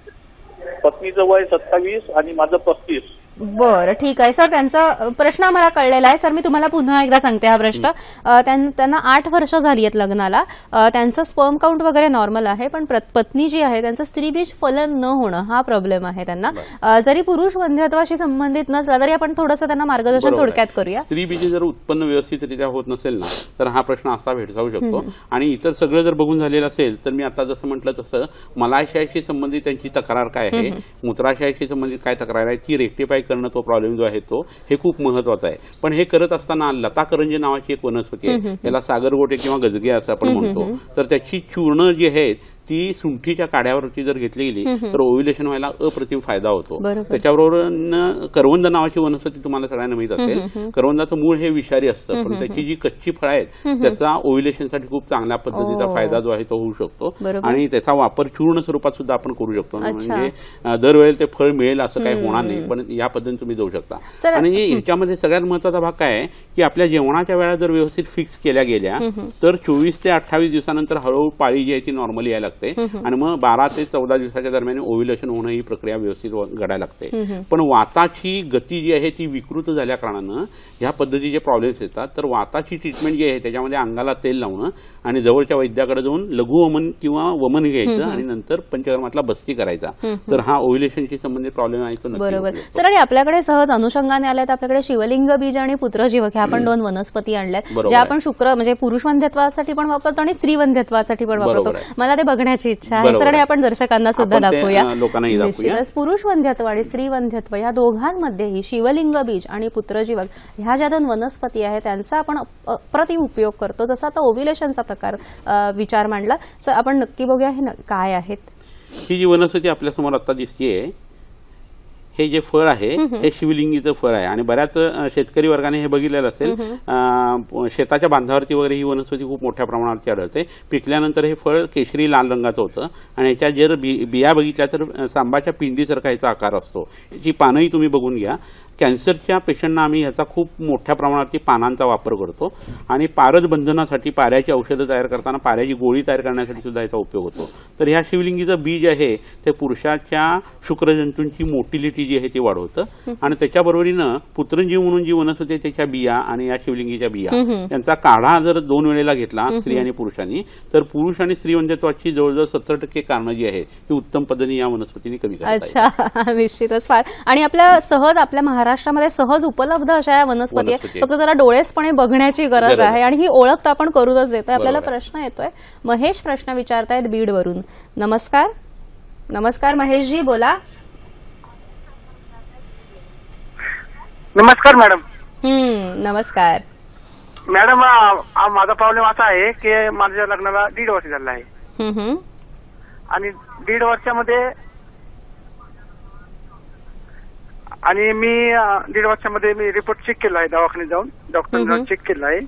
पत्नीचं वय 27 आणि माझं 35. बरं, ठीक आहे सर. त्यांचा प्रश्न आम्हाला कळलेला आहे. सर, मी तुम्हाला पुन्हा एकदा सांगते हा प्रश्न. त्यांना 8 वर्ष झाली आहेत लग्नाला. त्यांचं स्पर्म काउंट वगैरे नॉर्मल आहे, पण पत्नी जी आहे त्यांचं स्त्रीबीज फलन न होणं हा प्रॉब्लेम आहे त्यांना. जरी पुरुष वंध्यत्वाशी संबंधित नसला तरी आपण थोडंसं त्यांना मार्गदर्शन थोडक्यात करूया. स्त्रीबीज जर उत्पन्न व्यवस्थितरित्या होत नसेल ना, तर हा प्रश्न असा भेडसावू शकतो. आणि इतर सगळं जर बघून झालेलं असेल तर मी आता जसं म्हटलं तसं मलाशयाशी संबंधित त्यांची तक्रार काय आहे, मूत्राशयाशी संबंधित काय तक्रार आहे, ती रेक्टिफाय करणं, तो प्रॉब्लेम जो आहे तो हे खूप महत्वाचा आहे. पण हे करत असताना लताकरंजी नावाची एक वनस्पती आहे, त्याला सागरगोटे किंवा गजगे असं आपण म्हणतो. तर त्याची चूर्ण जी आहेत ती सुंठीच्या काड्यावरती जर घेतली गेली तर ओव्ह्युलेशन व्हायला अप्रतिम फायदा होतो. त्याच्याबरोबर करवंद नावाची वनस्पती तुम्हाला सगळ्यांना माहित असेल. करवंदाचं मूळ हे विषारी असतं, पण त्याची जी कच्ची फळं आहेत त्याचा ओव्ह्युलेशनसाठी खूप चांगल्या पद्धतीचा फायदा जो आहे तो होऊ शकतो. आणि त्याचा वापर चूर्ण स्वरूपात सुद्धा आपण करू शकतो. म्हणजे दरवेळेला ते फळ मिळेल असं काही होणार नाही, पण या पद्धतीने तुम्ही जाऊ शकता. आणि याच्यामध्ये सगळ्यात महत्वाचा भाग काय आहे की आपल्या जेवणाच्या वेळा जर व्यवस्थित फिक्स केल्या गेल्या तर 24 ते 28 दिवसानंतर हळूहळू पाळी जी आहे ती नॉर्मली यायला लागते आणि मग 12 ते 14 दिवसाच्या दरम्यान ओव्ह्युलेशन होणं ही प्रक्रिया व्यवस्थित घडायला लागते. पण वाताची गती जी आहे ती विकृत झाल्या कारणानं ह्या पद्धतीचे प्रॉब्लेम्स येतात. तर वाताची ट्रीटमेंट जी आहे त्याच्यामध्ये अंगाला तेल लावणं आणि जवळच्या वैद्याकडे जाऊन लघु वमन किंवा वमन घ्यायचं आणि नंतर पंचकर्मातला बस्ती करायचा. तर हा ओव्ह्युलेशनशी संबंधित प्रॉब्लेम आहे तो नक्की. बरोबर सर. आणि आपल्याकडे सहज अनुषंगाने आल्यात आपल्याकडे शिवलिंग बीज आणि पुत्रजीवक ह्या आपण 2 वनस्पती आणल्यात ज्या आपण शुक्र म्हणजे पुरुष वंध्यत्वासाठी पण वापरतो आणि स्त्री वंध्यत्वासाठी पण वापरतो. मला ते बघण्याची इच्छा आहे सर, आणि आपण दर्शकांना सुद्धा दाखवूया. निश्चितच पुरुष वंध्यत्व आणि स्त्री वंध्यत्व या दोघांमध्येही शिवलिंग बीज आणि पुत्रजीवक ह्या ज्या 2 वनस्पती आहेत त्यांचा आपण अप्रतिम उपयोग करतो. जसा आता ओव्ह्युलेशनचा प्रकार विचार मांडला सर, आपण नक्की बघूया हे काय आहेत. ही जी वनस्पती आपल्यासमोर आता दिसतीये हे जे फळ आहे हे शिवलिंगीचं फळ आहे. आणि बऱ्याच शेतकरी वर्गाने हे बघितलेलं असेल, शेताच्या बांधावरती वगैरे ही वनस्पती खूप मोठ्या प्रमाणावरती आढळते. पिकल्यानंतर हे फळ केशरी लाल रंगाचं होतं आणि याच्या जर बिया बघितल्या तर सांबाच्या पिंडीसारखा याचा आकार असतो. याची पानंही तुम्ही बघून घ्या. कॅन्सरच्या पेशंटना आम्ही ह्याचा खूप मोठ्या प्रमाणावरती पानांचा वापर करतो आणि पारद बंधनासाठी पाऱ्याची औषधं तयार करताना पाऱ्याची गोळी तयार करण्यासाठी सुद्धा याचा उपयोग होतो. तर ह्या शिवलिंगीचं बीज आहे ते पुरुषाच्या शुक्रजंतूंची मोटिलिटी जी आहे ती वाढवतं आणि त्याच्याबरोबरीनं पुत्रंजीव म्हणून जी वनस्पती आहे त्याच्या बिया आणि या शिवलिंगीच्या बिया यांचा काढा जर 2 वेळेला घेतला स्त्री आणि पुरुषांनी तर पुरुष आणि स्त्री वंध्यत्वाची जवळजवळ 70% कारणं जी आहे ती उत्तम पद्धतीने या वनस्पतीने कमी करता येतात. अच्छा, निश्चितच फार. आणि आपल्या सहज आपल्या महाराष्ट्रामध्ये सहज उपलब्ध अशा या वनस्पती आहेत, फक्त जरा डोळेसपणे बघण्याची गरज आहे आणि ही ओळख तर आपण करूनच देतोय. आपल्याला प्रश्न येतोय, महेश प्रश्न विचारतायत बीडवरून. नमस्कार. नमस्कार महेशजी, बोला. नमस्कार मॅडम. नमस्कार मॅडम. माझा प्रॉब्लेम असा आहे की माझ्या लग्नाला 1.5 वर्ष झालं आहे आणि 1.5 वर्षामध्ये मी 1.5 वर्षामध्ये मी रिपोर्ट चेक केला आहे, दवाखान्यात जाऊन डॉक्टरने चेक केला आहे.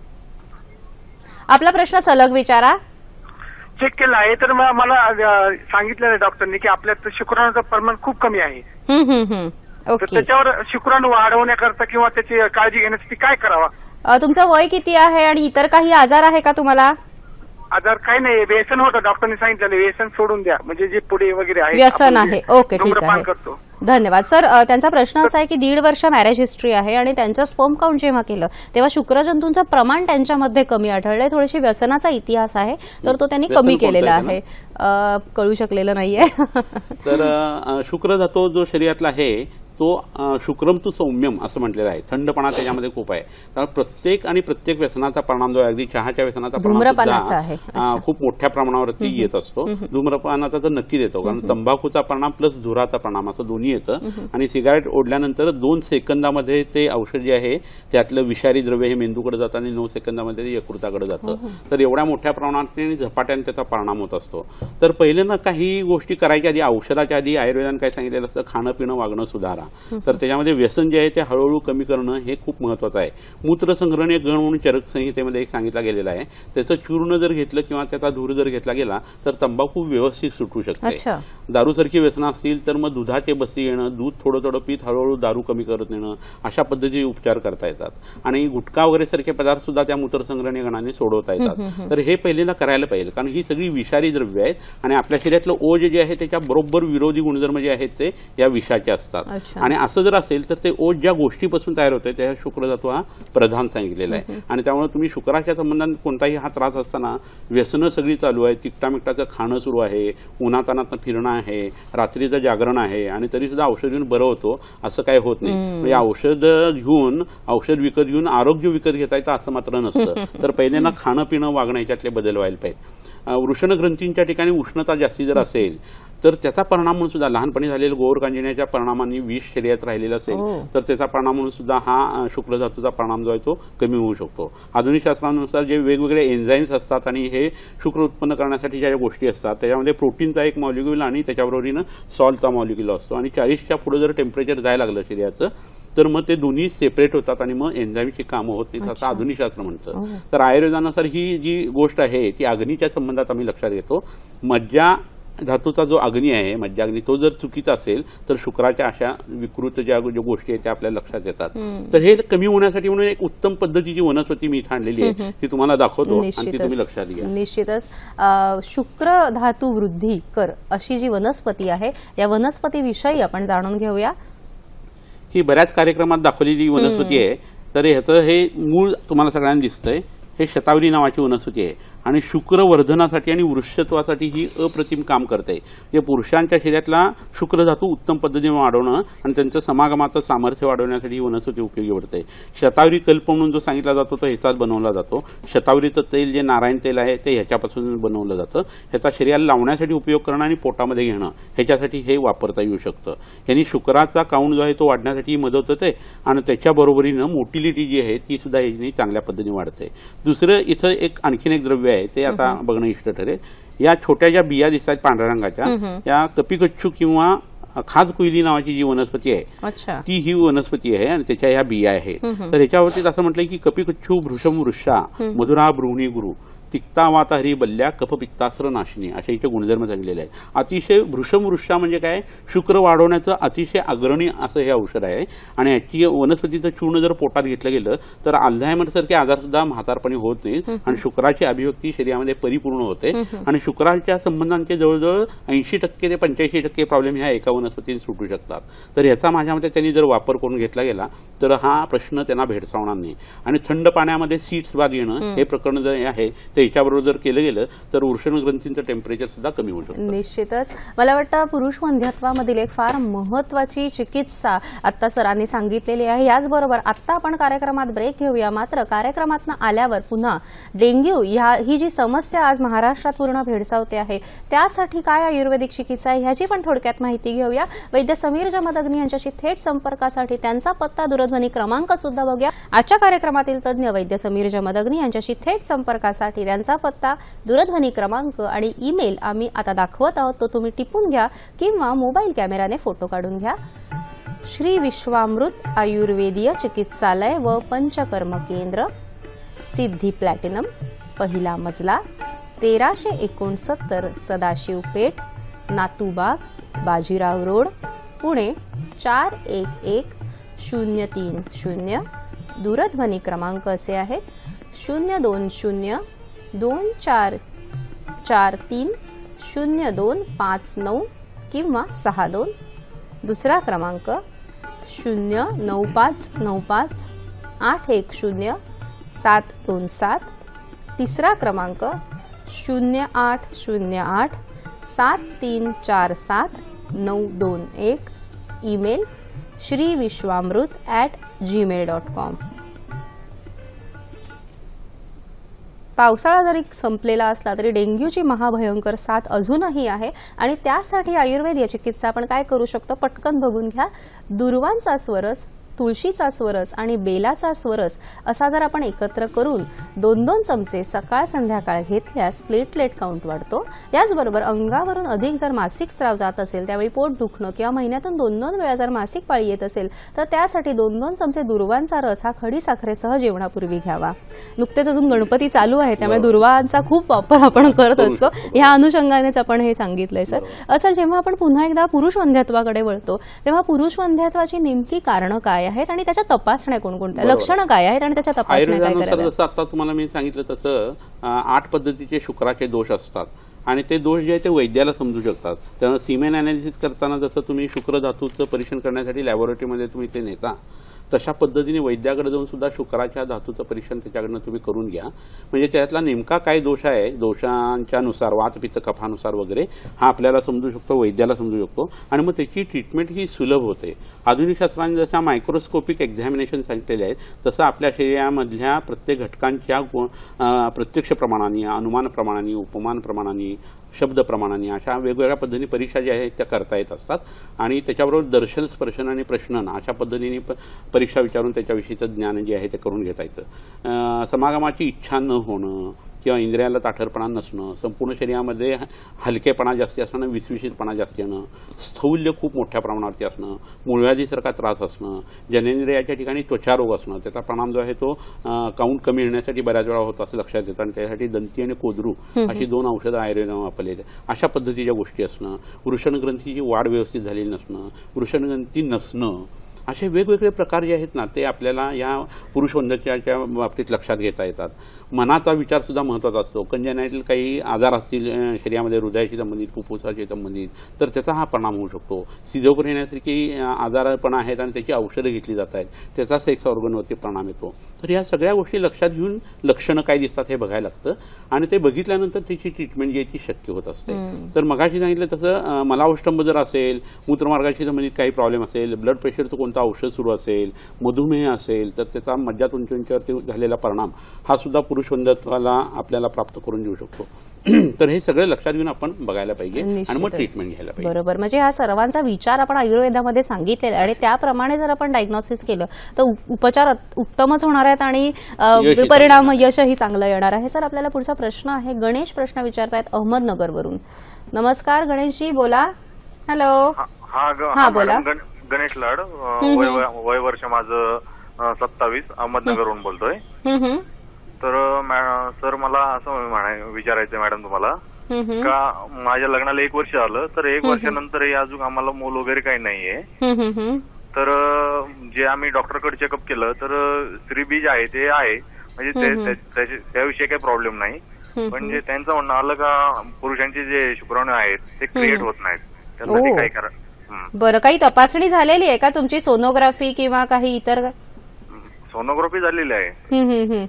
आपला प्रश्न सलग विचारा. चेक केला आहे तर मला सांगितलेलं आहे डॉक्टरनी की आपल्यात शुक्राणूचं प्रमाण खूप कमी आहे. तर त्याच्यावर शुक्राणू वाढवण्याकरता किंवा त्याची काळजी घेण्यासाठी काय करावा? तुमचं वय किती आहे आणि इतर काही आजार आहे का तुम्हाला? आजार काही नाही, व्यसन होतं. डॉक्टरने सांगितलं व्यसन सोडून द्या, म्हणजे जे पुढे वगैरे आहे व्यसन आहे. ओके, ठीक आहे, धन्यवाद सर. त्यांचा प्रश्न असा आहे की 1.5 वर्ष मॅरेज हिस्ट्री आहे आणि त्यांचं स्पर्म काउंट जेव्हा केलं तेव्हा शुक्रजंतूंचं प्रमाण त्यांच्यामध्ये कमी आढळलंय. थोडीशी व्यसनाचा इतिहास आहे तर तो त्यांनी कमी केलेला आहे. कळू शकलेलं नाहीये. तर शुक्र धातू जो शरीरातला आहे तो शुक्रम तू सौम्यम असं म्हटलेलं आहे. थंडपणा त्याच्यामध्ये खूप आहे. कारण प्रत्येक व्यसनाचा परिणाम जो आहे, अगदी चहाच्या व्यसनाचा परिणाम खूप मोठ्या प्रमाणावरती येत असतो. धूम्रपानाचा तर नक्कीच येतो, कारण तंबाखूचा परिणाम प्लस धुराचा परिणाम असं दोन्ही येतं. आणि सिगारेट ओढल्यानंतर 2 सेकंदामध्ये ते औषध जे आहे त्यातलं विषारी द्रव्य हे मेंदूकडे जातं आणि 9 सेकंदामध्ये ते यकृताकडे जातं. तर एवढ्या मोठ्या प्रमाणात झपाट्याने त्याचा परिणाम होत असतो. तर पहिले ना काही गोष्टी करायच्या आधी, औषधाच्या आधी आयुर्वेदाने काय सांगितलेलं असतं, खाणं पिणं वागणं सुधारा. तर त्याच्यामध्ये व्यसन जे आहे ते हळूहळू कमी करणं हे खूप महत्वाचं आहे. मूत्रसंग्रहणीय गण म्हणून चरक संहितेमध्ये एक सांगितलं गेलेलं आहे. त्याचं चूर्ण जर घेतलं किंवा त्याचा धूर जर घेतला गेला तर तंबाखू व्यवस्थित सुटू शकते. दारूसारखी व्यसनं असतील तर मग दुधाचे बसी येणं, दूध थोडं थोडं पीत हळूहळू दारू कमी करत नेणं, अशा पद्धतीचे उपचार करता येतात. आणि गुटखा वगैरे सारखे पदार्थ सुद्धा त्या मूत्रसंग्रहणीय गणाने सोडवता येतात. तर हे पहिल्यांदा करायला पाहिजे, कारण ही सगळी विषारी द्रव्य आहेत आणि आपल्या शरीरातलं ओझ जे आहे त्याच्या बरोबर विरोधी गुणधर्म जे आहेत ते या विषाचे असतात. आणि असं जर असेल तर ते ओझ ज्या गोष्टीपासून तयार होते त्या शुक्रधातू हा प्रधान सांगितलेला आहे. आणि त्यामुळे तुम्ही शुक्राच्या संबंधात कोणताही हा त्रास असताना व्यसनं सगळी चालू आहे, तिकटामिकटाचं खाणं सुरू आहे, उन्हातानात फिरणं आहे, रात्रीचं जागरण आहे आणि तरी सुद्धा औषध घेऊन बरं होतो असं काय होत नाही. म्हणजे औषध विकत घेऊन आरोग्य विकत घेता येतं असं मात्र नसतं. तर पहिल्यांदा खाणं पिणं वागणं याच्यातले बदल व्हायला पाहिजे. वृषण ग्रंथींच्या ठिकाणी उष्णता जास्ती जर असेल तर त्याचा परिणाम म्हणून सुद्धा लहानपणी झालेल्या गोरकांजिण्याच्या परिणामांनी विष शरीरात राहिलेलं असेल तर त्याचा परिणाम म्हणून सुद्धा हा शुक्ल धातूचा परिणाम जो आहे तो कमी होऊ शकतो. आधुनिक शास्त्रानुसार जे वेगवेगळे एन्झाईम्स असतात आणि हे शुक्र उत्पन्न करण्यासाठी ज्या गोष्टी असतात त्याच्यामध्ये प्रोटीनचा एक मॉलिक्यूल आणि त्याच्याबरोबरीनं सॉल्टचा मॉलिक्यूल असतो. आणि 40च्या पुढे जर टेम्परेचर जायला लागलं शरीराचं तर मग ते दोन्ही सेपरेट होतात आणि मग एन्झाईमची कामं होत नाहीत असं आधुनिक शास्त्र म्हणतं. तर आयुर्वेदानुसार ही जी गोष्ट आहे ती अग्नीच्या संबंधात आम्ही लक्षात घेतो. मज्जा धातूचा जो अग्नी आहे, मज्जाग्नी, तो जर चुकीचा असेल तर शुक्राच्या अशा विकृत ज्या गोष्टी आहेत त्या आपल्या लक्षात येतात. तर हे कमी होण्यासाठी म्हणून एक उत्तम पद्धतीची वनस्पती मी इथं आणलेली आहे, ती तुम्हाला दाखवतो आणि ती तुम्ही लक्षात घ्या. निश्चितच शुक्र धातू वृद्धी कर अशी जी वनस्पती आहे या वनस्पतीविषयी आपण जाणून घेऊया. ही बऱ्याच कार्यक्रमात दाखवलेली वनस्पती आहे. तर ह्याचं हे मूळ तुम्हाला सगळ्यांना दिसतंय. हे शतावरी नावाची वनस्पती आहे आणि शुक्रवर्धनासाठी आणि वृक्षत्वासाठी ही अप्रतिम काम करते. जे पुरुषांच्या शरीरातला शुक्र धातू उत्तम पद्धतीने वाढवणं आणि त्यांचं समागमाचं सामर्थ्य वाढवण्यासाठी ही वनस्पती उपयोगी पडते. शतावरी कल्प म्हणून जो सांगितला जातो तो ह्याचाच बनवला जातो. शतावरीचं तेल जे नारायण तेल आहे ते ह्याच्यापासून बनवलं जातं. ह्याचा शरीराला लावण्यासाठी उपयोग करणं आणि पोटामध्ये घेणं ह्याच्यासाठी हे वापरता येऊ शकतं. यांनी शुक्राचा काउंट जो आहे तो वाढण्यासाठी मदत होते आणि त्याच्याबरोबरीनं मोटिलिटी जी आहे ती सुद्धा ह्यानी चांगल्या पद्धतीने वाढते. दुसरं इथं एक आणखीन एक द्रव्य आहे ते आता बघणं इष्ट ठरेल. या छोट्या ज्या बिया दिसतात पांढऱ्या रंगाच्या या कपिकच्छू किंवा खाज कुईली नावाची जी वनस्पती आहे ती ही वनस्पती आहे आणि त्याच्या ह्या बिया आहेत. तर ह्याच्यावरती असं म्हटलंय की कपिकच्छू भृशम वृषा मधुरा भ्रूणी गुरु तिक्ता वाता हरी बल्ल्या कफ पित्तास्त्र नाशिनी असे इथे गुणधर्म सांगितलेले आहेत. अतिशय भृशम वृषा म्हणजे काय, शुक्र वाढवण्याचं अतिशय अग्रणी असं हे औषध आहे. आणि ह्याची वनस्पतीचं चूर्ण जर पोटात घेतलं गेलं तर अल्झायमर सारखे आजार सुद्धा म्हातारपणी होत नाहीत आणि शुक्राची अभिव्यक्ती शरीरामध्ये परिपूर्ण होते. आणि शुक्राच्या संबंधांचे जवळजवळ 80% ते 85% प्रॉब्लेम ह्या एका वनस्पतीने सुटू शकतात. तर ह्याचा माझ्या मते त्यांनी जर वापर करून घेतला गेला तर हा प्रश्न त्यांना भेडसावणार नाही. आणि थंड पाण्यामध्ये सीड्स बाद घेणं हे प्रकरण जे आहे याच्याबरोबर जर केलं गेलं तर वृषण ग्रंथींचं टेम्परेचर सुद्धा कमी होऊ शकतं. निश्चितच मला वाटतं पुरुष वंध्यत्वामधील एक फार महत्वाची चिकित्सा आता सरांनी सांगितलेली आहे. याचबरोबर आता आपण कार्यक्रमात ब्रेक घेऊया. मात्र कार्यक्रमातून आल्यावर पुन्हा डेंग्यू ही जी समस्या आज महाराष्ट्रात पूर्ण भेडसावते आहे त्यासाठी काय आयुर्वेदिक चिकित्सा आहे ह्याची पण थोडक्यात माहिती घेऊया. वैद्य समीर जमदग्नी यांच्याशी थेट संपर्कासाठी त्यांचा पत्ता दूरध्वनी क्रमांक सुद्धा बघूया. आजच्या कार्यक्रमातील तज्ज्ञ वैद्य समीर जमदग्नी यांच्याशी थेट संपर्कासाठी त्यांचा पत्ता दूरध्वनी क्रमांक आणि ईमेल आम्ही आता दाखवत आहोत तो तुम्ही टिपून घ्या किंवा मोबाईल कॅमेराने फोटो काढून घ्या. श्री विश्वामृत आयुर्वेदीय चिकित्सालय व पंचकर्म केंद्र, सिद्धी प्लॅटिनम, पहिला मजला, 1369 सदाशिव पेठ, नातूबाग, बाजीराव रोड, पुणे 411030. दूरध्वनी क्रमांक असे आहेत 02024430259 किंवा 62. दुसरा क्रमांक 09595810727. तिसरा क्रमांक 08087347 921. ईमेल श्रीविश्वामृत@gmail.com. पावसाळा जरी संपलेला असला तरी डेंग्यूची महाभयंकर साथ अजूनही आहे आणि त्यासाठी आयुर्वेद या चिकित्सा आपण काय करू शकतो पटकन बघून घ्या. दुर्वांचा स्वरस, तुळशीचा स्वरस आणि बेलाचा स्वरस असा जर आपण एकत्र करून 2-2 चमचे सकाळ संध्याकाळ घेतल्यास प्लेटलेट काउंट वाढतो. याचबरोबर अंगावरून अधिक जर मासिक स्त्राव जात असेल त्यावेळी पोट दुखणं किंवा महिन्यातून 2-2 वेळा जर मासिक पाळी येत असेल तर त्यासाठी 2-2 चमचे दुर्वांचा रस हा खडी साखरेसह जेवणापूर्वी घ्यावा. नुकतेच अजून गणपती चालू आहे त्यामुळे दुर्वांचा खूप वापर आपण करत असतो. ह्या अनुषंगानेच आपण हे सांगितलंय सर. असं जेव्हा आपण पुन्हा एकदा पुरुष वंध्यत्वाकडे वळतो तेव्हा पुरुष वंध्यत्वाची नेमकी कारणं काय आहेत आणि त्याच्या तपासण्या कोणकोणत्या, लक्षणं काय आहेत आणि त्याच्या तपासण्या काय कराव्यात? जसं आता तुम्हाला मी सांगितलं तसं 8 पद्धतीचे शुक्राचे दोष असतात आणि ते दोष जे आहे ते वैद्याला समजू शकतात. त्यामुळे सिमेन अनालिसिस करताना जसं तुम्ही शुक्र धातूचं परीक्षण करण्यासाठी लॅबोरेटरीमध्ये तुम्ही ते नेता तशा पद्धतीने वैद्याकडे जाऊन सुद्धा शुक्राच्या धातूचं परीक्षण त्याच्याकडनं तुम्ही करून घ्या. म्हणजे त्यातला नेमका काय दोष आहे, दोषांच्या नुसार वात पित्त कफानुसार वगैरे हा आपल्याला समजू शकतो, वैद्याला समजू शकतो आणि मग त्याची ट्रीटमेंट ही सुलभ होते. आधुनिक शास्त्राने जशा मायक्रोस्कोपिक एक्झामिनेशन सांगितलेले आहेत तसं आपल्या शरीरामधल्या प्रत्येक घटकांच्या प्रत्यक्ष प्रमाणाने, अनुमान प्रमाणाने, उपमान प्रमाणाने, शब्द प्रमाणाने अशा वेगवेगळ्या पद्धतीने परीक्षा ज्या आहेत त्या करता येत असतात आणि त्याच्याबरोबर दर्शन, स्पर्शन आणि प्रश्नन अशा पद्धतीने परीक्षा विचारून त्याच्याविषयीचं ज्ञान जे आहे ते करून घेता येतं. समागमाची इच्छा न होणं किंवा इंद्रियाला ताठरपणा नसणं, संपूर्ण शरीरामध्ये हलकेपणा जास्ती असणं, विसविशीतपणा जास्ती येणं, स्थौल्य खूप मोठ्या प्रमाणावरती असणं, मूळव्याधीसारखा त्रास असणं, जननेंद्रियाच्या ठिकाणी त्वचारोग असणं, त्याचा परिणाम जो आहे तो काउंट कमी येण्यासाठी बऱ्याच वेळा होतो असं लक्षात येतं आणि त्यासाठी दंती आणि कोदरू अशी 2 औषधं आयुर्वेदाने वापरलेली अशा पद्धतीच्या गोष्टी असणं, वृषणग्रंथीची वाढ व्यवस्थित झालेली नसणं, वृषणग्रंथी नसणं, असे वेगवेगळे प्रकार जे आहेत ना ते आपल्याला या पुरुष वंध्यत्वाच्या बाबतीत लक्षात घेता येतात. मनाचा विचार सुद्धा महत्त्वाचा असतो. कंजनातील काही आजार असतील शरीरामध्ये हृदयाशी संबंधित, फुफ्फुसाशी संबंधित तर त्याचा हा परिणाम होऊ शकतो. सिझोफ्रेनिया येण्यासारखी आजारपण आहेत आणि त्याची औषधं घेतली जात आहेत, त्याचा सेक्स ऑर्गनवरती परिणाम येतो. तर या सगळ्या गोष्टी लक्षात घेऊन लक्षणं काय दिसतात हे बघायला लागतं आणि ते बघितल्यानंतर त्याची ट्रीटमेंट जी आहे ती शक्य होत असते. तर मगाशी सांगितलं तसं मलावष्टंभ जर असेल, मूत्रमार्गाशी संबंधित काही प्रॉब्लेम असेल, ब्लड प्रेशरचं कोणतं औषध सुरू असेल, मधुमेह असेल तर त्याचा मज्जात उंचीवरती झालेला परिणाम हा सुद्धा पुरुष वंध्यत्वाला आपल्याला प्राप्त करून देऊ शकतो. तर हे सगळं लक्षात घेऊन आपण बघायला पाहिजे आणि मग ट्रीटमेंट घ्यायला पाहिजे. बरोबर. म्हणजे हा सर्वांचा विचार आपण आयुर्वेदामध्ये सांगितलेला आणि त्याप्रमाणे जर आपण डायग्नोसिस केलं तर उपचार उत्तमच होणार आहेत आणि परिणाम यशही चांगलं येणार आहे. सर आपल्याला पुढचा प्रश्न आहे, गणेश प्रश्न विचारतायत अहमदनगरवरून. नमस्कार गणेशजी, बोला. हॅलो. हा बोला. गणेश लाड, वय वर्ष माझं 27, अहमदनगरवरून बोलतोय. तर सर मला असं विचारायचंय मॅडम तुम्हाला का माझ्या लग्नाला 1 वर्ष झालं तर 1 वर्षानंतरही अजून आम्हाला मूल वगैरे काही नाहीये. तर जे आम्ही डॉक्टरकडे चेकअप केलं तर स्त्रीबीज आहे ते आहे, म्हणजे त्याविषयी काही प्रॉब्लेम नाही. पण जे त्यांचं म्हणणं आलं का पुरुषांचे जे शुक्राणू आहेत ते क्रिएट होत नाहीत, त्यासाठी काय करा. बरं, काही तपासणी झालेली आहे का तुमची, सोनोग्राफी किंवा काही इतर? सोनोग्राफी झालेली आहे.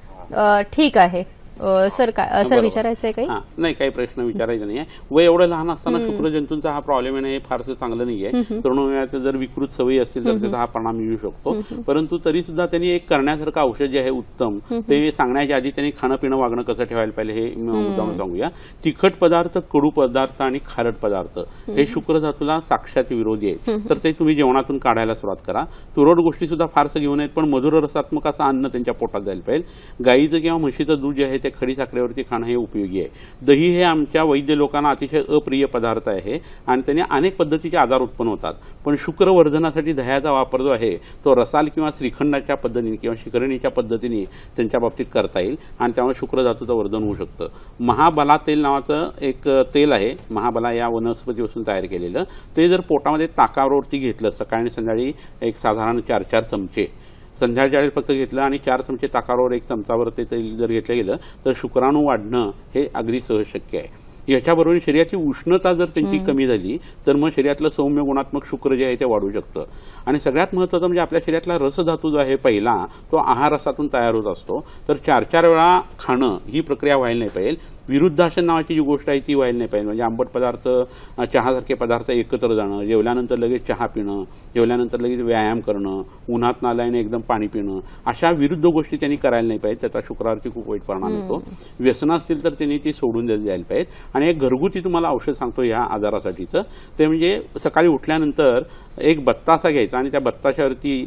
ठीक आहे. सर सर विचारायचंय काही? नाही, काही प्रश्न विचारायचा नाहीये. वय एवढं लहान असताना शुक्रजंतूंचा हा प्रॉब्लेम आहे हे फारसं चांगलं नाहीये. तरुण वयात जर विकृत सवयी असतील तर त्याचा हा परिणाम येऊ शकतो. परंतु तरी सुद्धा त्यांनी एक करण्यासारखं औषध जे आहे उत्तम ते सांगण्याच्या आधी त्यांनी खाणं पिणं वागणं कसं ठेवायला पाहिजे हे मुद्दाम सांगूया. तिखट पदार्थ, कडू पदार्थ आणि खारट पदार्थ हे शुक्र धातूला साक्षात विरोधी आहे, तर ते तुम्ही जेवणातून काढायला सुरुवात करा. तुरट गोष्टी सुद्धा फारसं घेऊ नयेत, पण मधुर रसात्मक असं अन्न त्यांच्या पोटात जायला पाहिजे. गाईचं किंवा म्हशीचं दूध जे आहे ते खडी साखरेवरती खाणं हे उपयोगी आहे. दही हे आमच्या वैद्य लोकांना अतिशय अप्रिय पदार्थ आहे आणि त्याने अनेक पद्धतीचे आजार उत्पन्न होतात. पण शुक्रवर्धनासाठी दह्याचा वापर जो आहे तो रसाल किंवा श्रीखंडाच्या पद्धतीने किंवा शिकरणीच्या पद्धतीने त्यांच्या बाबतीत करता येईल आणि त्यामुळे शुक्र धातूचं वर्धन होऊ शकतं. महाबला तेल नावाचं एक तेल आहे, महाबला या वनस्पतीपासून तयार केलेलं. ते जर पोटामध्ये ताकावरती घेतलं सकाळी आणि संध्याकाळी एक साधारण 4-4 चमचे, संध्याकाळच्या वेळेस फक्त घेतलं आणि 4 चमचे ताकावर 1 चमचावर ते तेल जर घेतलं गेलं तर शुक्राणू वाढणं हे अगदी सहज शक्य आहे. याच्याबरोबर शरीराची उष्णता जर त्यांची कमी झाली तर मग शरीरातलं सौम्य गुणात्मक शुक्र जे आहे ते वाढू शकतं. आणि सगळ्यात महत्त्वाचं म्हणजे आपल्या शरीरातला रसधातू जो आहे पहिला तो आहार रसातून तयार होत असतो. तर 4-4 वेळा खाणं ही प्रक्रिया व्हायला नाही पाहिजे. विरुद्धासन नावाची जी गोष्ट आहे ती व्हायला नाही पाहिजे. म्हणजे आंबट पदार्थ, चहासारखे पदार्थ एकत्र जाणं, जेवल्यानंतर लगेच चहा पिणं, जेवल्यानंतर लगेच व्यायाम करणं, उन्हात नाल्याने एकदम पाणी पिणं, अशा विरुद्ध गोष्टी त्यांनी करायला नाही पाहिजे. त्याचा शुक्रावरती खूप वाईट परिणाम येतो. व्यसनं असतील तर त्यांनी ती सोडून द्यायला पाहिजे. आणि एक घरगुती तुम्हाला औषध सांगतो ह्या आजारासाठीचं, ते म्हणजे सकाळी उठल्यानंतर एक बत्तासा घ्यायचा आणि त्या बत्ताशावरती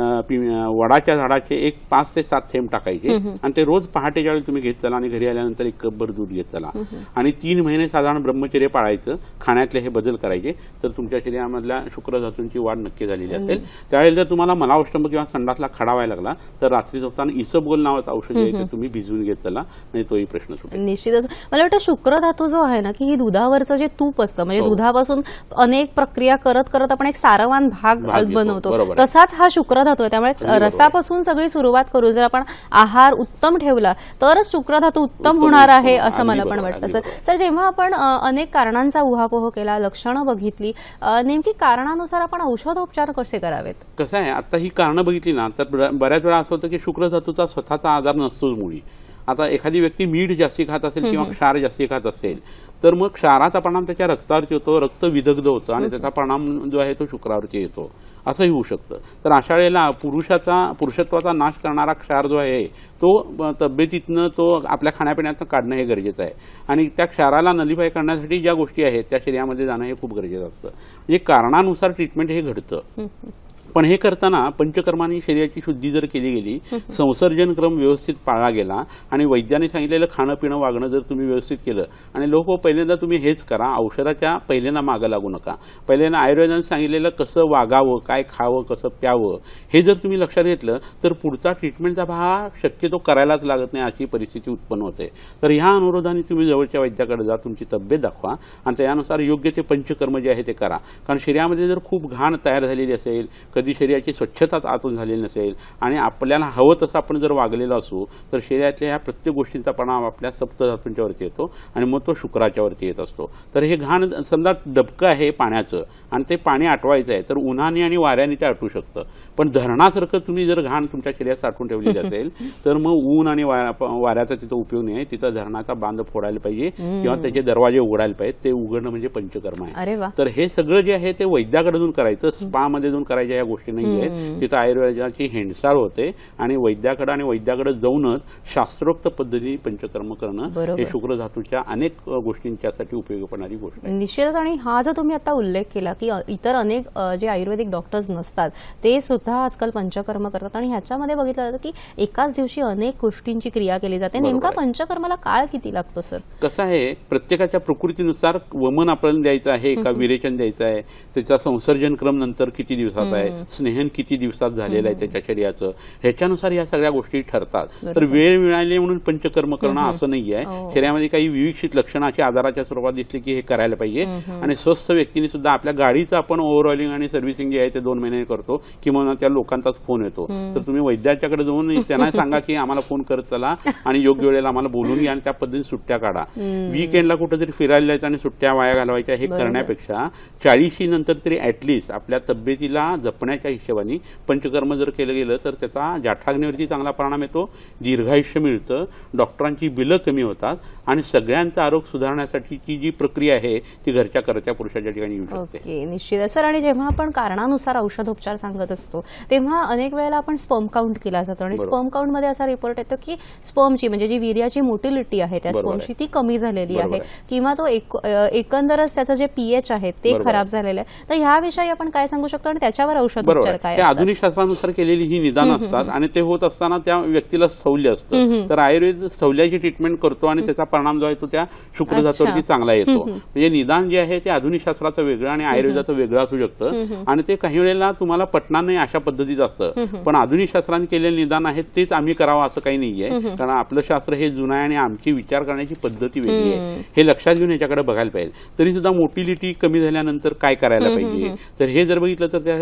वडाच्या झाडाचे एक 5 ते 7 थेंब टाकायचे आणि ते रोज पहाटेच्या वेळी तुम्ही घेत चला आणि घरी आल्यानंतर एक कपभर दूध घेत चला आणि 3 महिने साधारण ब्रह्मचर्य पाळायचं. खाण्यातले हे बदल करायचे तर तुमच्या शरीरामधल्या शुक्रधातूंची वाढ नक्की झालेली असेल. त्यावेळी जर तुम्हाला मलावष्टंभ किंवा संडासला खडा व्हायला लागला तर रात्री झोपताना इसबगोल नावाचं औषध घ्यायचं, तुम्ही भिजवून घेत चला, म्हणजे तोही प्रश्न सुटेल. निश्चितच मला वाटतं शुक्रधातू जो आहे ना, की ही दुधावरचं जे तूप असतं, म्हणजे दुधापासून अनेक प्रक्रिया करत करत आपण एक सारवान भाग बनवतो, तसाच हा शुक्रधातू आहे. त्यामुळे रसापासून सगळी सुरुवात करू. जर आपण आहार उत्तम ठेवला तरच शुक्रधातू उत्तम होणार आहे असं मला पण वाटतं. सर जेव्हा आपण अनेक कारणांचा उहापोह केला, लक्षणं बघितली, नेमकी कारणानुसार आपण औषधोपचार कसे करावेत? कसं आहे, आता ही कारणं बघितली ना तर बऱ्याच वेळा असं होतं की शुक्रधातूचा स्वतःचा आधार नसतोच मुळी. आता एखादी व्यक्ती मीठ जास्ती खात असेल किंवा क्षार जास्ती खात असेल तर मग क्षाराचा परिणाम त्याच्या रक्तावरती होतो, रक्त विदग्ध होतं आणि त्याचा परिणाम जो आहे तो शुक्रावरती येतो, असंही होऊ शकतं. तर अशा वेळेला पुरुषत्वाचा नाश करणारा क्षार जो आहे तो तब्येतीतनं तो आपल्या खाण्यापिण्यातनं काढणं हे गरजेचं आहे. आणि त्या क्षाराला नलिफाय करण्यासाठी ज्या गोष्टी आहेत त्या शरीरामध्ये जाणं हे खूप गरजेचं असतं. म्हणजे कारणानुसार ट्रीटमेंट हे घडतं. पण हे करताना पंचकर्मांनी शरीराची शुद्धी जर केली गेली, संसर्जन क्रम व्यवस्थित पाळला गेला आणि वैद्याने सांगितलेलं खाणं पिणं वागणं जर तुम्ही व्यवस्थित केलं आणि लोक पहिल्यांदा तुम्ही हेच करा, औषधाच्या पहिल्यांदा मागं लागू नका. पहिल्यांदा आयुर्वेदाने सांगितलेलं कसं वागावं, काय खावं, कसं प्यावं हे जर तुम्ही लक्षात घेतलं तर पुढचा ट्रीटमेंटचा भाग शक्यतो करायलाच लागत नाही अशी परिस्थिती उत्पन्न होते. तर ह्या अनुरोधाने तुम्ही जवळच्या वैद्याकडे जा, तुमची तब्येत दाखवा आणि त्यानुसार योग्य ते पंचकर्म जे आहे ते करा. कारण शरीरामध्ये जर खूप घाण तयार झालेली असेल, कधी शरीराची स्वच्छताच आतून झालेली नसेल आणि आपल्याला हवं तसं आपण जर वागलेलो असू तर शरीरातल्या ह्या प्रत्येक गोष्टींचा परिणाम आपल्या सप्तधातूंच्या वरती येतो आणि मग तो शुक्राच्या वरती येत असतो. तर हे घाण समजा डबकं आहे पाण्याचं आणि ते पाणी आटवायचं आहे तर उन्हाने आणि वाऱ्याने ते आटू शकतं. पण धरणासारखं तुम्ही जर घाण तुमच्या शरीरात साठवून ठेवलेली असेल तर मग ऊन आणि वाऱ्याचा तिथं उपयोग नाही. तिथं धरणाचा बांध फोडायला पाहिजे किंवा त्याचे दरवाजे उघडायला पाहिजेत. ते उघडणं म्हणजे पंचकर्म आहे. तर हे सगळं जे आहे ते वैद्याकडे जाऊन करायचं, स्पा मध्ये जाऊन करायच्या या गोष्टी नाही आहेत. तिथं आयुर्वेदाची हेंडसाळ होते आणि वैद्याकडे जाऊनच शास्त्रोक्त पद्धतीने पंचकर्म करणं हे शुक्रधातूच्या अनेक गोष्टींच्यासाठी उपयोगी पडणारी गोष्ट आहे. निश्चितच. आणि हा जो तुम्ही आता उल्लेख केला की इतर अनेक जे आयुर्वेदिक डॉक्टर्स नसतात ते सुद्धा आजकाल पंचकर्म करतात आणि ह्याच्यामध्ये बघितलं जातं की एकाच दिवशी अनेक गोष्टींची क्रिया केली जाते. नेमका पंचकर्माला काळ किती लागतो सर? कसं आहे, प्रत्येकाच्या प्रकृतीनुसार वमन आपण द्यायचं आहे का विरेचन द्यायचं आहे, त्याचा संसर्जन क्रम नंतर किती दिवसाचा आहे, स्नेहन किती दिवसात झालेलं आहे त्याच्या शरीराचं, ह्याच्यानुसार या सगळ्या गोष्टी ठरतात. तर वेळ मिळाली म्हणून पंचकर्म करणं असं नाही आहे. शरीरामध्ये काही विविक्षित लक्षणं अशी आजाराच्या स्वरूपात दिसली की हे करायला पाहिजे. आणि स्वस्थ व्यक्तीने सुद्धा आपल्या गाडीचं आपण ओव्हरऑलिंग आणि सर्व्हिसिंग जे आहे ते 2 महिन्यांनी करतो किंवा त्या लोकांचाच फोन येतो. तर तुम्ही वैद्याच्याकडे जाऊन त्यांना सांगा की आम्हाला फोन करत चला आणि योग्य वेळेला आम्हाला बोलून घ्या आणि त्या पद्धतीने सुट्ट्या काढा. वीकेंडला कुठेतरी फिरायला जायचं आणि सुट्ट्या वाया घालवायच्या हे करण्यापेक्षा 40 नंतर तरी ऍटलिस्ट आपल्या तब्येतीला जपण्याच्या हिशोबाने पंचकर्म जर केलं गेलं तर त्याचा जाठाग्नीवरती चांगला परिणाम येतो, दीर्घायुष्य मिळतं, डॉक्टरांची बिलं कमी होतात आणि सगळ्यांचं आरोग्य सुधारण्यासाठीची जी प्रक्रिया आहे ती घरच्या करत्या पुरुषाच्या ठिकाणी येऊ शकते. निश्चित सर. आणि जेव्हा आपण कारणानुसार औषधोपचार सांगत असतो तेव्हा अनेक वेळेला आपण स्पर्म काउंट केला जातो आणि स्पर्म काउंट मध्ये असा रिपोर्ट येतो की स्पर्मची म्हणजे जी वीर्याची मोटिलिटी आहे त्या स्पर्मची ती कमी झालेली आहे किंवा तो एकंदरच त्याचं जे पीएच आहे ते खराब झालेलं आहे. तर ह्याविषयी आपण काय सांगू शकतो आणि त्याच्यावर औषधोपचार काय? आधुनिक शास्त्रानुसार केलेली ही निदान असतात आणि ते होत असताना त्या व्यक्तीला स्थौल्य असतं. तर आयुर्वेद स्थौल्याची ट्रीटमेंट करतो आणि त्याचा परिणाम जो आहे तो त्या शुक्रधातूवरती चांगला येतो. म्हणजे निदान जे आहे ते आधुनिक शास्त्राचं वेगळं आणि आयुर्वेदाचं वेगळं असू शकतं आणि ते काही वेळेला तुम्हाला पटणार नाही अशा पद्धतीचं असतं. पण आधुनिक शास्त्राने केलेलं निदान आहे तेच आम्ही करावं असं काही नाहीये. कारण आपलं शास्त्र हे जुनं आहे आणि आमची विचार करण्याची पद्धती वेगळी आहे. हे लक्षात घेऊन याच्याकडे बघायला पाहिजे. तरी सुद्धा मोटिलिटी कमी झाल्यानंतर काय करायला पाहिजे तर हे जर बघितलं तर त्यासाठी भल्ला